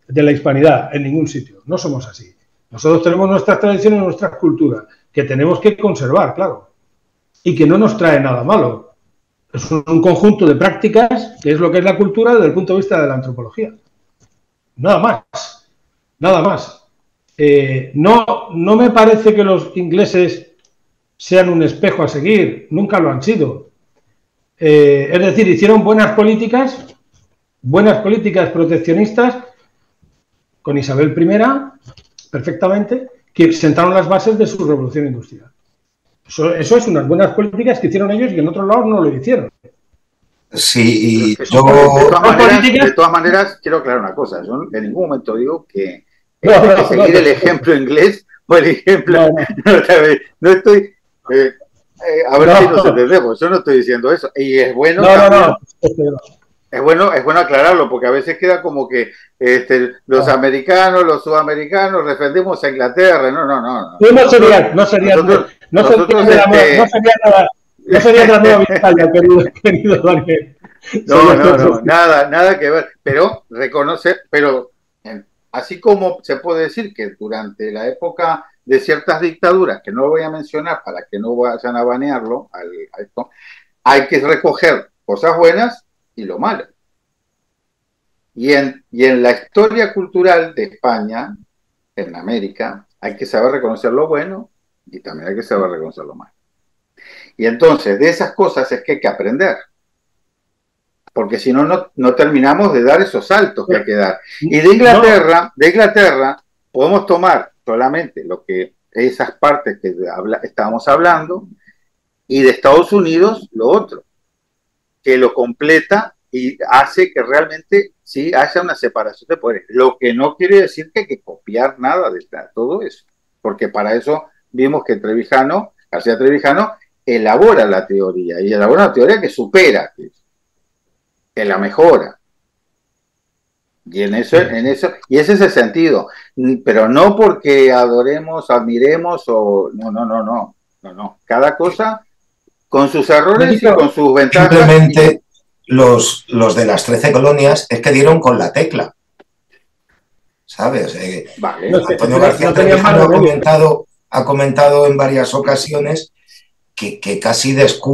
de la hispanidad en ningún sitio. No somos así. Nosotros tenemos nuestras tradiciones, nuestras culturas, que tenemos que conservar, claro, y que no nos trae nada malo. Es un conjunto de prácticas que es lo que es la cultura desde el punto de vista de la antropología. Nada más, nada más. No me parece que los ingleses sean un espejo a seguir, nunca lo han sido. Es decir, hicieron buenas políticas proteccionistas con Isabel I, perfectamente, que sentaron las bases de su revolución industrial. Eso es unas buenas políticas que hicieron ellos y en otros lados no lo hicieron. Sí, y yo... De todas maneras, quiero aclarar una cosa. Yo en ningún momento digo que seguir el ejemplo inglés o el ejemplo... No estoy... a ver si nos entendemos. Yo no estoy diciendo eso. Y es bueno... Es bueno aclararlo, porque a veces queda como que los americanos, los sudamericanos defendemos a Inglaterra. No sería la nueva Italia, querido Daniel. No, nada que ver. Pero así como se puede decir que durante la época de ciertas dictaduras, que no lo voy a mencionar para que no vayan a banearlo a esto, hay que recoger cosas buenas y lo malo. Y en la historia cultural de España, en América, hay que saber reconocer lo bueno y también hay que saber reconocer lo malo. Y entonces, de esas cosas es que hay que aprender. Porque si no, no terminamos de dar esos saltos que hay que dar. Y de Inglaterra podemos tomar solamente esas partes que estábamos hablando, y de Estados Unidos lo otro, que lo completa y hace que realmente sí haya una separación de poderes. Lo que no quiere decir que hay que copiar nada de todo eso, porque para eso vimos que García Trevijano elabora la teoría, y elabora una teoría que supera, que la mejora. Y ese es el sentido, pero no porque admiremos no. Cada cosa con sus errores y con sus ventajas. Simplemente los de las 13 colonias es que dieron con la tecla, ¿sabes? Vale. Antonio García Trevijano ha comentado en varias ocasiones que casi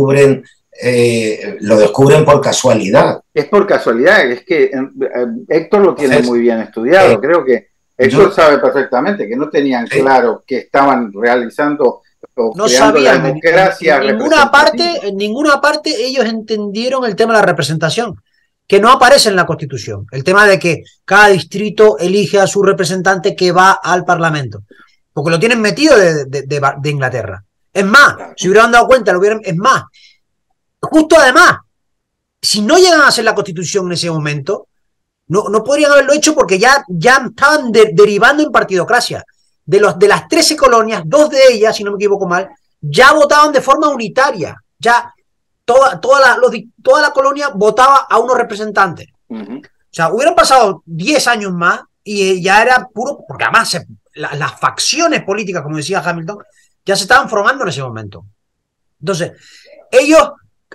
lo descubren por casualidad. Es por casualidad, es que Héctor lo tiene muy bien estudiado. Creo que Héctor sabe perfectamente que no tenían claro que estaban realizando no sabían la democracia en ninguna parte ellos entendieron el tema de la representación, que no aparece en la Constitución, el tema de que cada distrito elige a su representante que va al Parlamento, porque lo tienen metido de Inglaterra. Es más, si hubieran dado cuenta, es más, justo además, si no llegan a hacer la Constitución en ese momento, no podrían haberlo hecho, porque ya estaban derivando en partidocracia. De las 13 colonias, 2 de ellas, si no me equivoco mal, ya votaban de forma unitaria. Ya toda la colonia votaba a unos representantes. O sea, hubieran pasado 10 años más y ya era puro, porque además las facciones políticas, como decía Hamilton, ya se estaban formando en ese momento. Entonces, ellos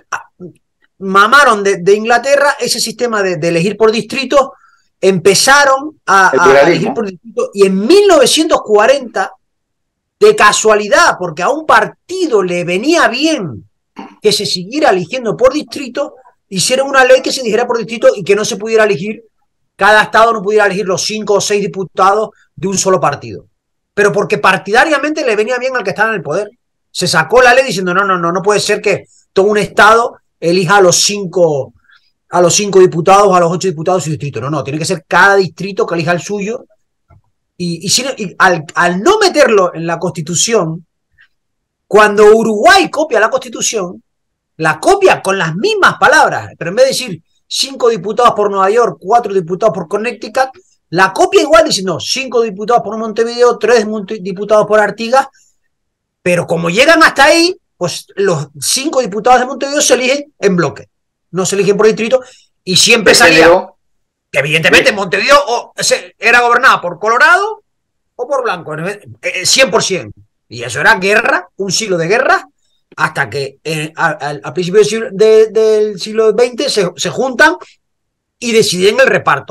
mamaron de Inglaterra ese sistema de elegir por distrito. Empezaron a elegir por distrito, y en 1940, de casualidad, porque a un partido le venía bien que se siguiera eligiendo por distrito, hicieron una ley que se dijera por distrito y que no se pudiera elegir, cada estado no pudiera elegir los 5 o 6 diputados de un solo partido, pero porque partidariamente le venía bien al que estaba en el poder. Se sacó la ley diciendo no puede ser que todo un estado elija a los 5 diputados, a los 8 diputados de su distrito. No, tiene que ser cada distrito que elija el suyo. Y al no meterlo en la Constitución, cuando Uruguay copia la Constitución, la copia con las mismas palabras, pero en vez de decir 5 diputados por Nueva York, 4 diputados por Connecticut, la copia igual diciendo 5 diputados por Montevideo, 3 diputados por Artigas, pero como llegan hasta ahí, pues los 5 diputados de Montevideo se eligen en bloque. No se eligen por distrito, y siempre salía que evidentemente Montevideo era gobernada por Colorado o por Blanco, 100%. Y eso era guerra, un siglo de guerra, hasta que al principio del siglo XX se juntan y deciden el reparto.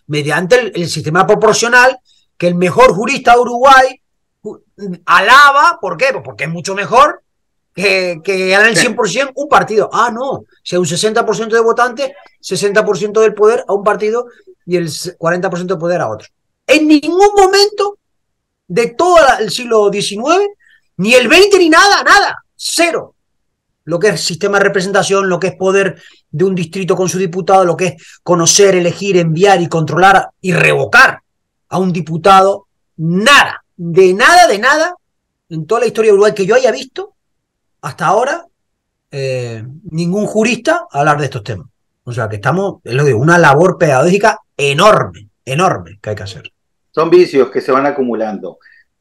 mediante el sistema proporcional que el mejor jurista de Uruguay alaba. ¿Por qué? Pues porque es mucho mejor que ganar el 100% un partido. Ah, no, si hay un 60% de votantes, 60% del poder a un partido y el 40% del poder a otro. En ningún momento de todo el siglo XIX, ni el XX ni nada, cero. Lo que es sistema de representación, lo que es poder de un distrito con su diputado, lo que es conocer, elegir, enviar y controlar y revocar a un diputado, nada, en toda la historia de Uruguay que yo haya visto hasta ahora, ningún jurista hablar de estos temas. O sea que estamos, es lo digo, una labor pedagógica enorme que hay que hacer. Son vicios que se van acumulando.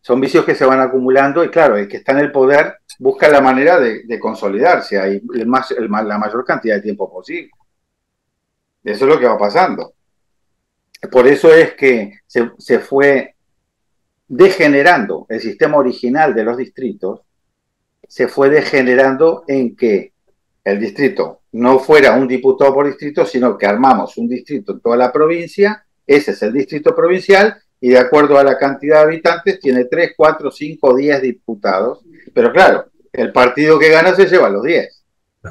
Y claro, el que está en el poder busca la manera de consolidarse ahí la mayor cantidad de tiempo posible. Eso es lo que va pasando. Por eso es que se fue degenerando el sistema original de los distritos, se fue degenerando en que el distrito no fuera un diputado por distrito, sino que armamos un distrito en toda la provincia, ese es el distrito provincial, y de acuerdo a la cantidad de habitantes tiene 3, 4, 5, 10 diputados. Pero claro, el partido que gana se lleva los 10.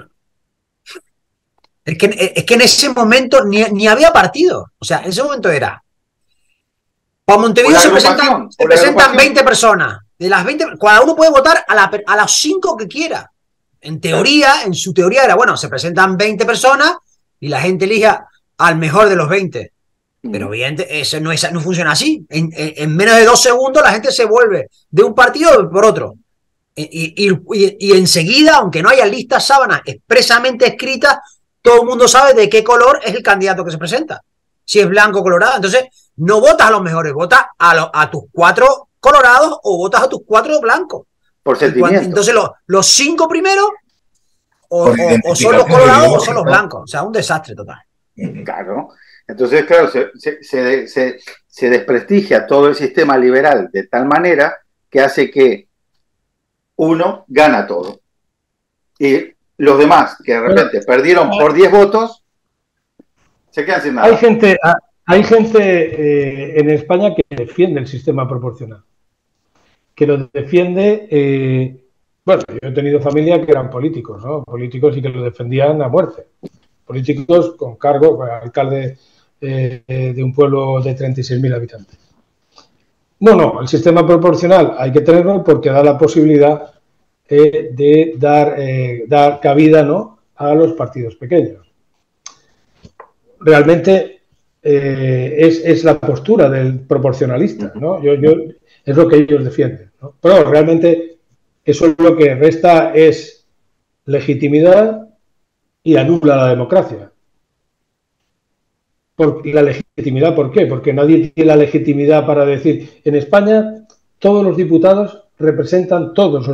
Es que en ese momento ni había partido. O sea, en ese momento era... Para Montevideo se presentan 20 personas. De las 20, cada uno puede votar a las 5 que quiera. En teoría, en su teoría era, bueno, se presentan 20 personas y la gente elija al mejor de los 20. Pero obviamente eso no funciona así. En menos de 2 segundos la gente se vuelve de un partido por otro. Y enseguida, aunque no haya listas sábanas expresamente escritas, todo el mundo sabe de qué color es el candidato que se presenta. Si es blanco o colorado. Entonces, no votas a los mejores, votas a tus 4 colorados o votas a tus 4 blancos. Por sentimiento. Entonces, los 5 primeros o son los colorados o son los blancos. O sea, un desastre total. Claro. Entonces, claro, se desprestigia todo el sistema liberal de tal manera que hace que uno gana todo. Y los demás, que de repente perdieron por 10 votos, se quedan sin nada. Hay gente en España que defiende el sistema proporcional. Que lo defiende... bueno, yo he tenido familia que eran políticos, ¿no? Políticos y que lo defendían a muerte. Políticos con cargo, alcalde de un pueblo de 36.000 habitantes. No, el sistema proporcional hay que tenerlo porque da la posibilidad de dar cabida, ¿no?, a los partidos pequeños. Realmente es la postura del proporcionalista, ¿no? Es lo que ellos defienden, ¿no? Pero realmente eso lo que resta es legitimidad y anula la democracia. ¿Y la legitimidad por qué? Porque nadie tiene la legitimidad para decir, en España todos los diputados representan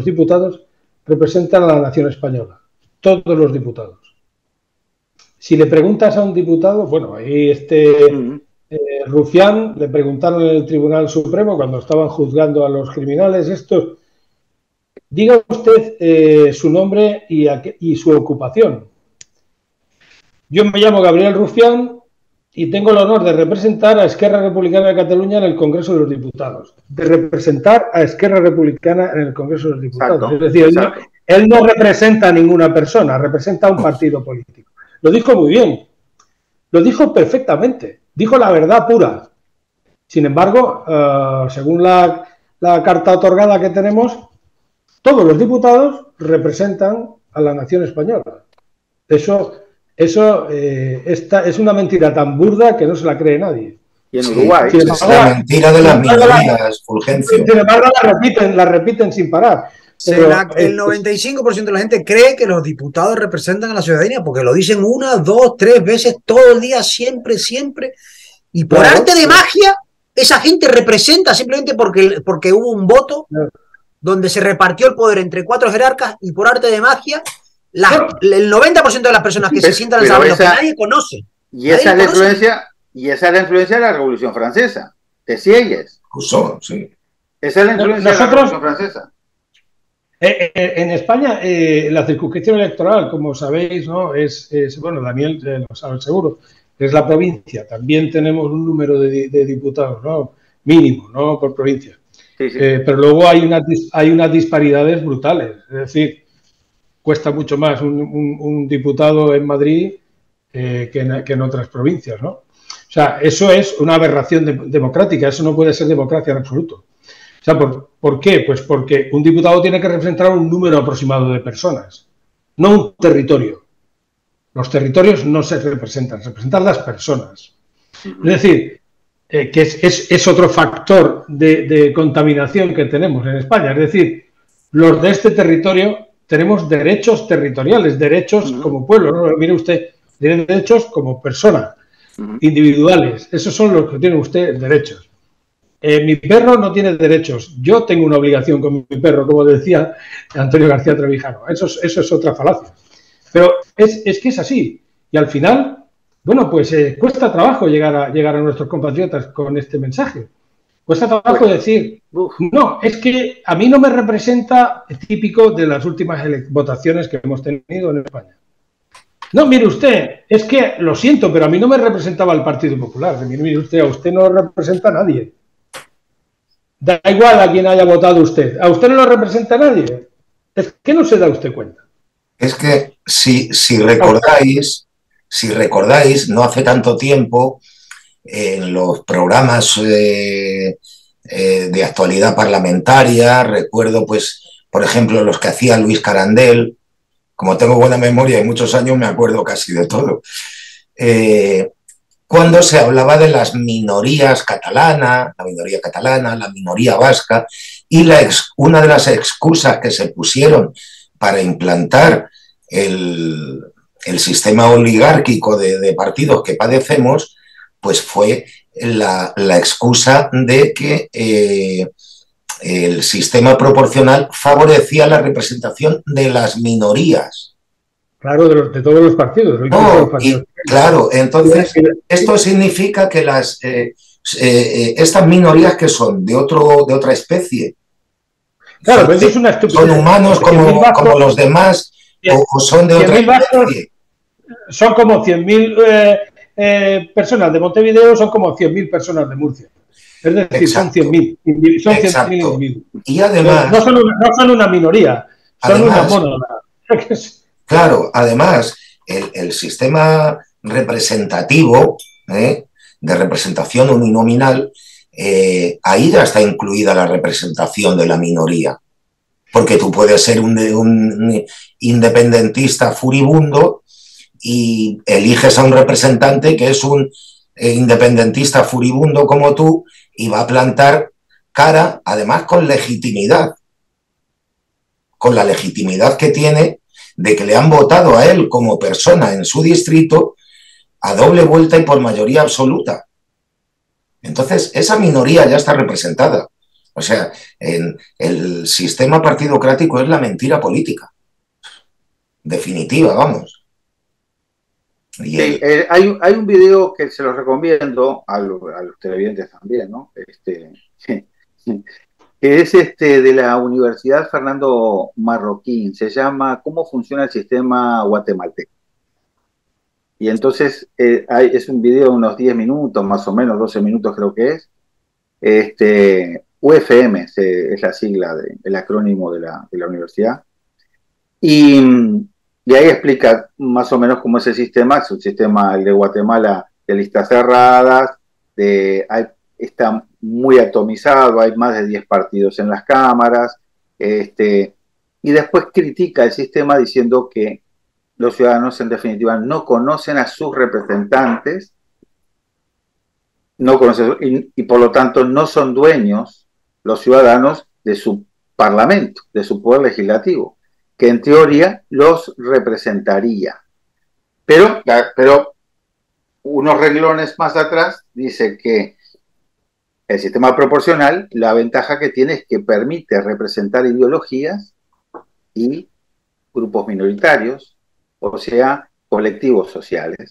a la nación española. Todos los diputados. Si le preguntas a un diputado, bueno, ahí Rufián, le preguntaron en el Tribunal Supremo cuando estaban juzgando a los criminales estos, diga usted su nombre y su ocupación. Yo me llamo Gabriel Rufián y tengo el honor de representar a Esquerra Republicana de Cataluña en el Congreso de los Diputados. De representar a Esquerra Republicana en el Congreso de los Diputados. Exacto, es decir, él no representa a ninguna persona, representa a un partido político. Lo dijo muy bien, lo dijo perfectamente, dijo la verdad pura. Sin embargo, según la carta otorgada que tenemos, todos los diputados representan a la nación española. Eso es una mentira tan burda que no se la cree nadie. Y en Uruguay es la mentira de las minorías, Fulgencio. Sin embargo, la repiten sin parar. Pero el 95% de la gente cree que los diputados representan a la ciudadanía porque lo dicen 1, 2, 3 veces todo el día, siempre. Y por arte de magia, esa gente representa simplemente porque hubo un voto donde se repartió el poder entre 4 jerarcas y por arte de magia, el 90% de las personas que se sientan en el que nadie conoce. Y esa es la influencia de la Revolución Francesa, de Sieyes. Sí. Esa es la influencia de la Revolución Francesa. En España, la circunscripción electoral, como sabéis, ¿no? Bueno, Daniel lo sabe seguro, que es la provincia, también tenemos un número de diputados, ¿no? Mínimo, ¿no? Por provincia. Sí, sí. Pero luego hay unas disparidades brutales. Es decir, cuesta mucho más un diputado en Madrid que en otras provincias, ¿no? O sea, eso es una aberración democrática, eso no puede ser democracia en absoluto. O sea, ¿por qué? Pues porque un diputado tiene que representar un número aproximado de personas, no un territorio. Los territorios no se representan las personas. Es decir, que es otro factor de contaminación que tenemos en España. Es decir, los de este territorio tenemos derechos territoriales, derechos como pueblo, ¿no? Mire usted, tiene derechos como persona, individuales. Esos son los que tiene usted derechos. Mi perro no tiene derechos. Yo tengo una obligación con mi perro, como decía Antonio García Trevijano. Eso es otra falacia. Pero es que es así. Y al final, bueno, pues cuesta trabajo llegar a nuestros compatriotas con este mensaje. Cuesta trabajo decir, no, es que a mí no me representa, típico de las últimas votaciones que hemos tenido en España. No, mire usted, es que lo siento, pero a mí no me representaba el Partido Popular. Mire usted, a usted no lo representa nadie. Da igual a quién haya votado usted. A usted no lo representa nadie. Es que no se da usted cuenta. Es que si recordáis, no hace tanto tiempo, en los programas de actualidad parlamentaria, recuerdo, pues, por ejemplo, los que hacía Luis Carandel. Como tengo buena memoria y muchos años, me acuerdo casi de todo. Cuando se hablaba de las minorías catalanas, la minoría vasca, y una de las excusas que se pusieron para implantar el sistema oligárquico de partidos que padecemos, pues fue la excusa de que el sistema proporcional favorecía la representación de las minorías. Claro, de todos los partidos. Claro, entonces esto significa que estas minorías que son de otra especie, claro, pero es una estupidez. Son humanos como los demás o son de otra especie. Son como 100.000 personas de Montevideo, son como 100.000 personas de Murcia. Es decir, exacto. Son 100.000. Son 100.000 individuos. Y además... No son una minoría, son una mónada. Claro, además, el sistema representativo, de representación uninominal, ahí ya está incluida la representación de la minoría. Porque tú puedes ser un independentista furibundo y eliges a un representante que es un independentista furibundo como tú y va a plantar cara, además con legitimidad, con la legitimidad que tiene de que le han votado a él como persona en su distrito a doble vuelta y por mayoría absoluta. Entonces, esa minoría ya está representada. O sea, el sistema partidocrático es la mentira política. Definitiva, vamos. Sí, hay un video que se lo recomiendo a los televidentes también, ¿no? Que es de la Universidad Fernando Marroquín. Se llama ¿Cómo funciona el sistema guatemalteco? Y entonces es un video de unos 10 minutos, más o menos, 12 minutos creo que es. UFM es la sigla, el acrónimo de la universidad. Y ahí explica más o menos cómo es el sistema. Es un sistema, el de Guatemala, de listas cerradas, está muy atomizado, hay más de 10 partidos en las cámaras, y después critica el sistema diciendo que los ciudadanos en definitiva no conocen a sus representantes, y por lo tanto no son dueños los ciudadanos de su parlamento, de su poder legislativo, que en teoría los representaría. Pero unos renglones más atrás dice que el sistema proporcional, la ventaja que tiene es que permite representar ideologías y grupos minoritarios, o sea, colectivos sociales.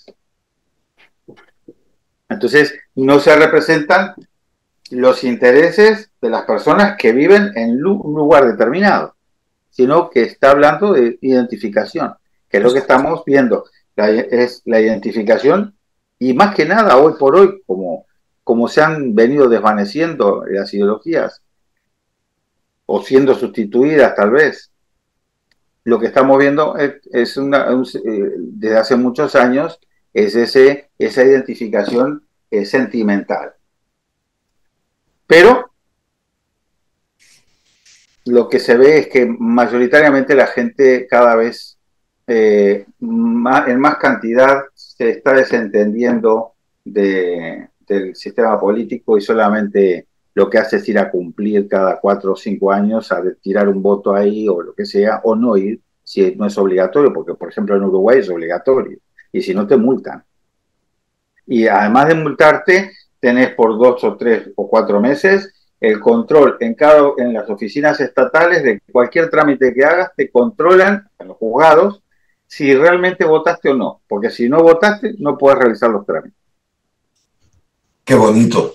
Entonces, no se representan los intereses de las personas que viven en un lugar determinado, sino que está hablando de identificación, que es lo que estamos viendo, es la identificación Y más que nada, hoy por hoy, como se han venido desvaneciendo las ideologías, o siendo sustituidas tal vez, lo que estamos viendo desde hace muchos años es esa identificación sentimental. Pero lo que se ve es que mayoritariamente la gente cada vez en más cantidad se está desentendiendo del sistema político y solamente lo que hace es ir a cumplir cada 4 o 5 años, a tirar un voto ahí o lo que sea, o no ir si no es obligatorio, porque por ejemplo en Uruguay es obligatorio, y si no te multan. Y además de multarte, tenés por 2 o 3 o 4 meses el control en las oficinas estatales de cualquier trámite que hagas, te controlan en los juzgados si realmente votaste o no, porque si no votaste no puedes realizar los trámites. Qué bonito.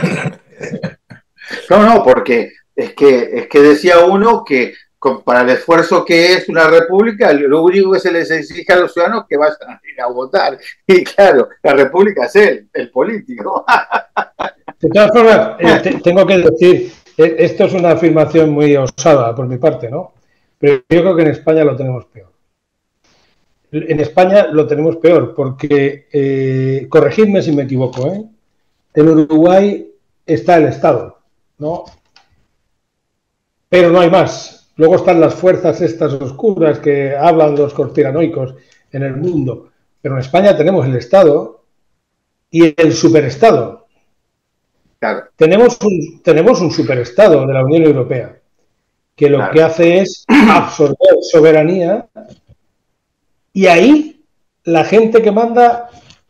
No, porque es que decía uno que para el esfuerzo que es una república, lo único que se les exige a los ciudadanos es que vayan a ir a votar. Y claro, la república es el político. De todas formas, tengo que decir, esto es una afirmación muy osada por mi parte, ¿no? Pero yo creo que en España lo tenemos peor. En España lo tenemos peor porque, corregidme si me equivoco, en Uruguay está el Estado, ¿no? Pero no hay más. Luego están las fuerzas estas oscuras que hablan los conspiranoicos en el mundo. Pero en España tenemos el Estado y el superestado. Claro. Tenemos un superestado de la Unión Europea que lo que hace es absorber soberanía y ahí la gente que manda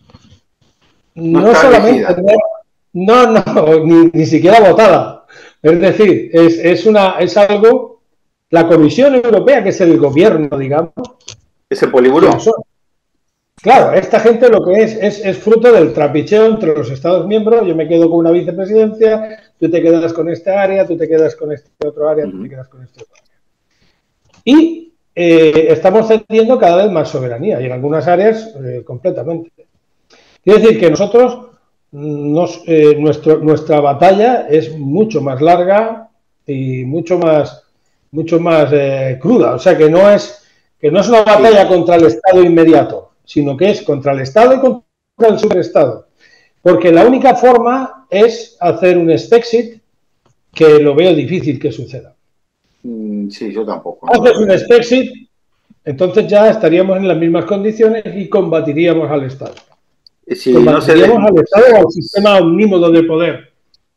no solamente ni siquiera votada. Es decir, es algo, la Comisión Europea, que es el gobierno, digamos. Ese poliburón. Claro, esta gente lo que es fruto del trapicheo entre los Estados miembros. Yo me quedo con una vicepresidencia, tú te quedas con esta área, tú te quedas con este otro área, tú te quedas con este otro área. Y estamos cediendo cada vez más soberanía y en algunas áreas completamente. Quiere decir que nosotros, nuestra batalla es mucho más larga y mucho más cruda. O sea, que no es una batalla contra el Estado inmediato, sino que es contra el Estado y contra el superestado. Porque la única forma es hacer un Spexit, que lo veo difícil que suceda. Sí, yo tampoco. Haces un Spexit, entonces ya estaríamos en las mismas condiciones y combatiríamos al Estado. Sí, combatiríamos al Estado o al sistema omnímodo de poder.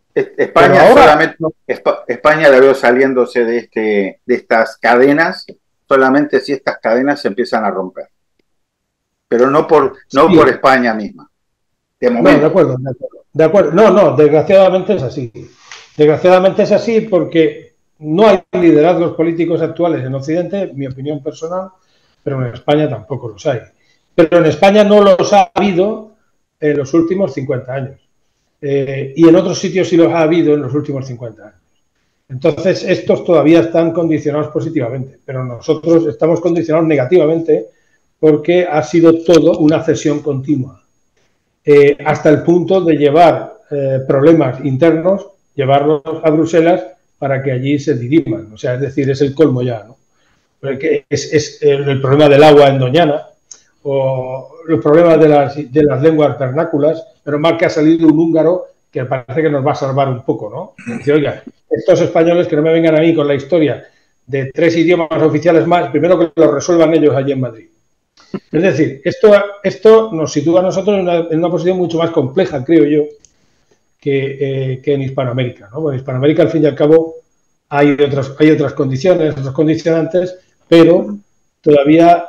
España la veo saliéndose de estas cadenas solamente si estas cadenas se empiezan a romper. Pero no por España misma. De momento. No, de acuerdo. No, desgraciadamente es así. Desgraciadamente es así porque no hay liderazgos políticos actuales en Occidente, mi opinión personal, pero en España tampoco los hay. Pero en España no los ha habido en los últimos 50 años. Y en otros sitios sí los ha habido en los últimos 50 años. Entonces, estos todavía están condicionados positivamente, pero nosotros estamos condicionados negativamente porque ha sido todo una cesión continua. Hasta el punto de llevar problemas internos, llevarlos a Bruselas para que allí se diriman. O sea, es decir, es el colmo ya, ¿no? Porque es el problema del agua en Doñana o los problemas de las lenguas vernáculas, pero mal que ha salido un húngaro que parece que nos va a salvar un poco, ¿no? Dice, oiga, estos españoles que no me vengan a mí con la historia de 3 idiomas oficiales más, primero que lo resuelvan ellos allí en Madrid. Es decir, esto nos sitúa a nosotros en una posición mucho más compleja, creo yo, que en Hispanoamérica, ¿no? Porque en Hispanoamérica, al fin y al cabo, hay otras condiciones, otros condicionantes, pero todavía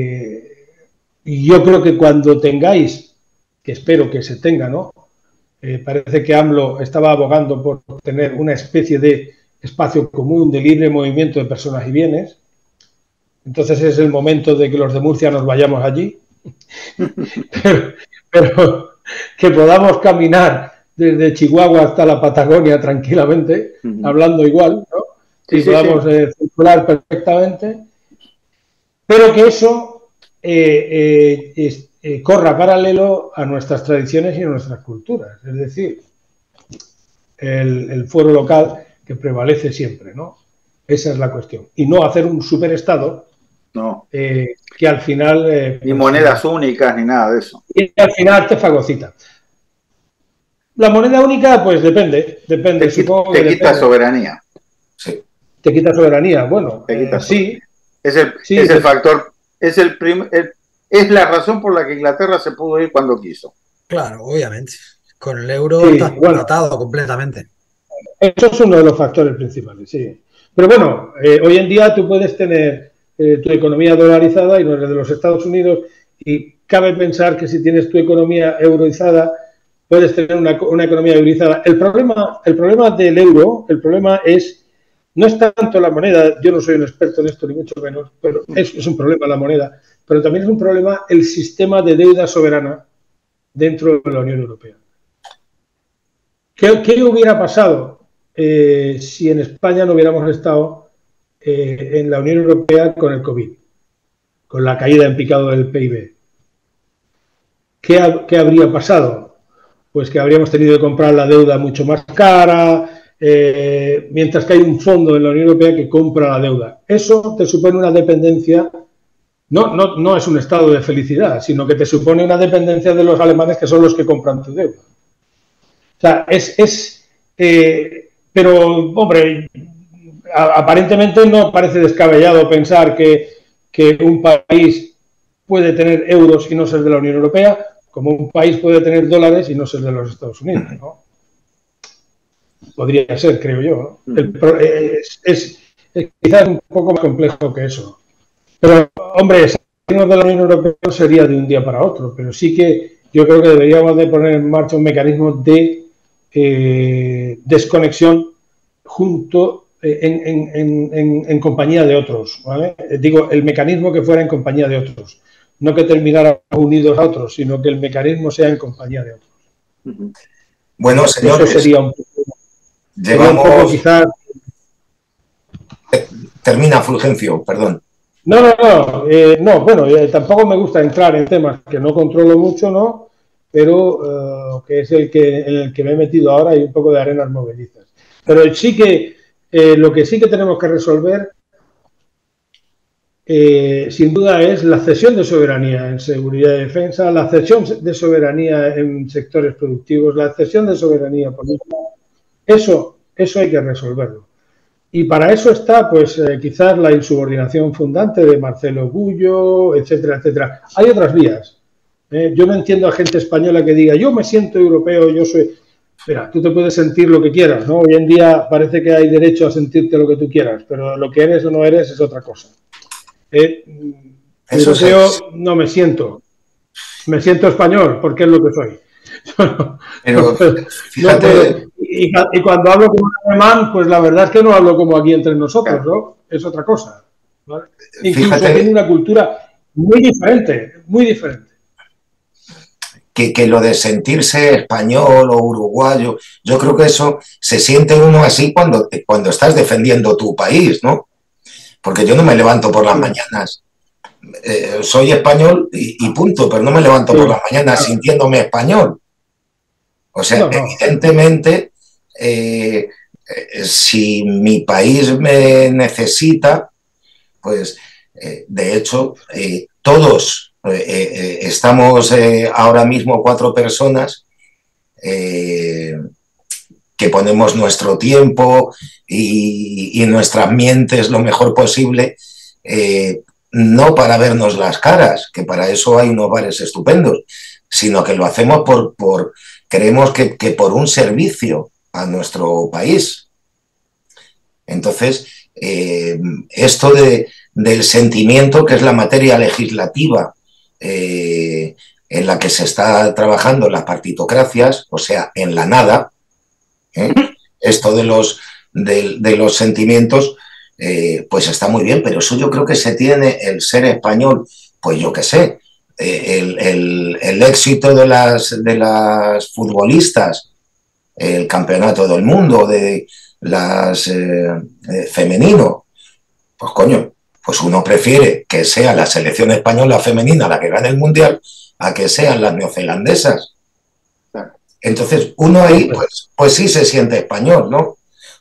yo creo que cuando tengáis, que espero que se tenga, ¿no? Parece que AMLO estaba abogando por tener una especie de espacio común de libre movimiento de personas y bienes. Entonces es el momento de que los de Murcia nos vayamos allí, pero que podamos caminar desde Chihuahua hasta la Patagonia tranquilamente, hablando igual, ¿no? Y podamos circular perfectamente, pero que eso corra paralelo a nuestras tradiciones y a nuestras culturas. Es decir, el fuero local que prevalece siempre, ¿no? Esa es la cuestión. Y no hacer un superestado No. Que al final... Ni monedas únicas, ni nada de eso. Y al final te fagocita. La moneda única, pues depende. Supongo que quita soberanía. Sí. Te quita soberanía. Bueno, te quita sí. Es el factor, es la razón por la que Inglaterra se pudo ir cuando quiso. Claro, obviamente. Con el euro está atado completamente. Eso es uno de los factores principales, sí. Pero bueno, hoy en día tú puedes tener tu economía dolarizada y no eres de los Estados Unidos, y cabe pensar que si tienes tu economía euroizada, puedes tener una economía euroizada. El problema del euro, no es tanto la moneda, yo no soy un experto en esto ni mucho menos, pero es un problema la moneda, pero también es un problema el sistema de deuda soberana dentro de la Unión Europea. ¿Qué hubiera pasado si en España no hubiéramos estado en la Unión Europea con el COVID, con la caída en picado del PIB? ¿Qué habría pasado? Pues que habríamos tenido que comprar la deuda mucho más cara, mientras que hay un fondo en la Unión Europea que compra la deuda. Eso te supone una dependencia, no es un estado de felicidad, sino que te supone una dependencia de los alemanes, que son los que compran tu deuda. O sea, pero, hombre, aparentemente no parece descabellado pensar que un país puede tener euros y no ser de la Unión Europea, como un país puede tener dólares y no ser de los Estados Unidos, ¿no? Podría ser, creo yo, ¿no? Es quizás un poco más complejo que eso. Pero, hombre, salirnos de la Unión Europea no sería de un día para otro, pero sí que yo creo que deberíamos de poner en marcha un mecanismo de desconexión en compañía de otros, ¿vale? Digo, el mecanismo que fuera en compañía de otros, no que terminara unidos a otros, sino que el mecanismo sea en compañía de otros. Bueno, señores, eso sería un poco quizás... Termina, Fulgencio, perdón. No, bueno, tampoco me gusta entrar en temas que no controlo mucho, ¿no? Pero que es en el que me he metido ahora, y un poco de arenas movedizas. Pero sí que lo que sí que tenemos que resolver, sin duda, es la cesión de soberanía en seguridad y defensa, la cesión de soberanía en sectores productivos, la cesión de soberanía política. Eso hay que resolverlo. Y para eso está, pues, quizás la insubordinación fundante de Marcelo Gullo, etcétera, etcétera. Hay otras vías. Yo no entiendo a gente española que diga, yo me siento europeo, yo soy... Mira, tú te puedes sentir lo que quieras, ¿no? Hoy en día parece que hay derecho a sentirte lo que tú quieras, pero lo que eres o no eres es otra cosa. Europeo no me siento. Me siento español, porque es lo que soy. Pero, fíjate... Y cuando hablo como un alemán, pues la verdad es que no hablo como aquí entre nosotros, ¿no? Es otra cosa, ¿vale? Incluso tiene una cultura muy diferente, muy diferente. Que lo de sentirse español o uruguayo, yo creo que eso se siente uno así cuando estás defendiendo tu país, ¿no? Porque yo no me levanto por las mañanas, soy español y punto, pero no me levanto por las mañanas sintiéndome español. O sea, evidentemente, si mi país me necesita, pues de hecho todos estamos ahora mismo 4 personas que ponemos nuestro tiempo y nuestras mientes lo mejor posible, no para vernos las caras, que para eso hay unos bares estupendos, sino que lo hacemos creemos que por un servicio a nuestro país. Entonces, esto del sentimiento, que es la materia legislativa en la que se está trabajando en las partitocracias, o sea, en la nada, esto de los sentimientos, pues está muy bien, pero eso yo creo que se tiene el ser español, pues yo qué sé, el éxito de las futbolistas, el campeonato del mundo de las femenino, pues coño, pues uno prefiere que sea la selección española femenina la que gane el Mundial a que sean las neozelandesas. Entonces, uno ahí, pues sí se siente español, ¿no?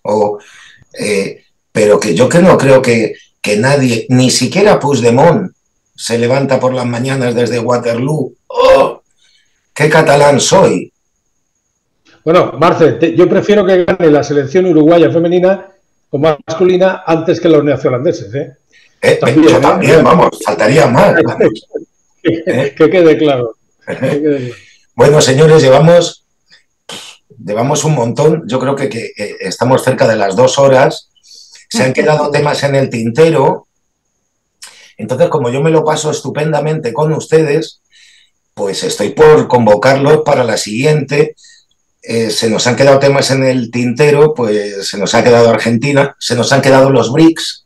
Pero que yo que no creo que nadie, ni siquiera Puigdemont, se levanta por las mañanas desde Waterloo. ¡Oh! ¡Qué catalán soy! Bueno, Marce, yo prefiero que gane la selección uruguaya femenina o masculina antes que los neozelandeses, ¿eh? Yo también, vamos, faltaría más. Que quede claro. Bueno, señores, llevamos un montón. Yo creo que estamos cerca de las 2 horas. Se han quedado temas en el tintero. Entonces, como yo me lo paso estupendamente con ustedes, pues estoy por convocarlos para la siguiente. Se nos han quedado temas en el tintero, pues se nos ha quedado Argentina, se nos han quedado los BRICS.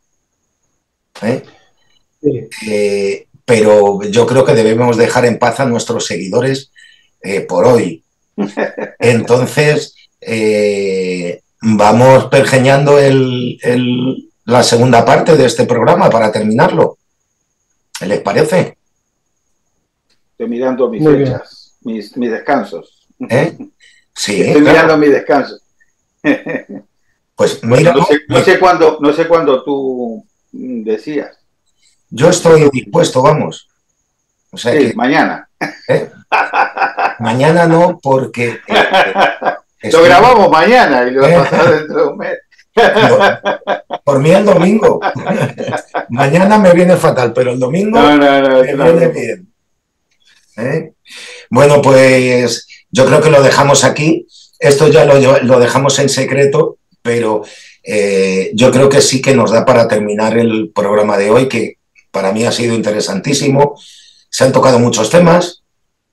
Sí. Pero yo creo que debemos dejar en paz a nuestros seguidores por hoy. Entonces, vamos pergeñando la segunda parte de este programa para terminarlo. ¿Qué les parece? Estoy mirando mis fechas, mis descansos. Sí, estoy mirando mis descansos. Pues mira, no sé cuándo tú decías. Yo estoy dispuesto, vamos. O sea sí, que, mañana. Mañana no, porque... lo grabamos mañana y lo vamos a pasar dentro de un mes. Por mí el domingo. Mañana me viene fatal, pero el domingo me viene bien. Bueno, pues yo creo que lo dejamos aquí. Esto ya lo dejamos en secreto, pero yo creo que sí que nos da para terminar el programa de hoy, que para mí ha sido interesantísimo. Se han tocado muchos temas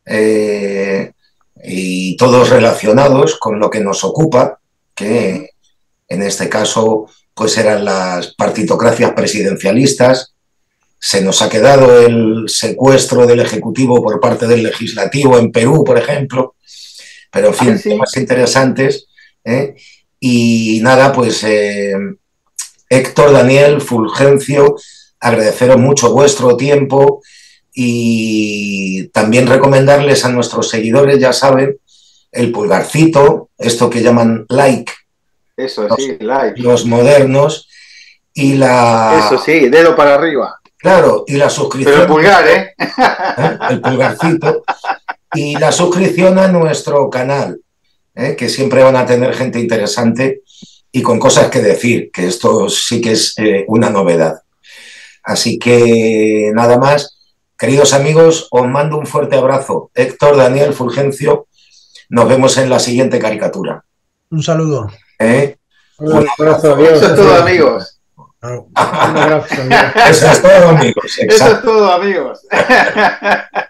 y todos relacionados con lo que nos ocupa, que en este caso pues eran las partitocracias presidencialistas. Se nos ha quedado el secuestro del Ejecutivo por parte del Legislativo en Perú, por ejemplo. Pero, en fin, temas interesantes. Y nada, pues Héctor, Daniel, Fulgencio, agradeceros mucho vuestro tiempo y también recomendarles a nuestros seguidores, ya saben, el pulgarcito, esto que llaman like. Eso sí, like. Los modernos y la... Eso sí, dedo para arriba. Claro, y la suscripción... Pero el pulgar, El pulgarcito. Y la suscripción a nuestro canal, que siempre van a tener gente interesante y con cosas que decir, que esto sí que es una novedad. Así que nada más. Queridos amigos, os mando un fuerte abrazo. Héctor, Daniel, Fulgencio, nos vemos en la siguiente caricatura. Un saludo. Un abrazo, adiós. Eso es todo, amigos. Un abrazo, Eso es todo, amigos. Exacto. Eso es todo, amigos.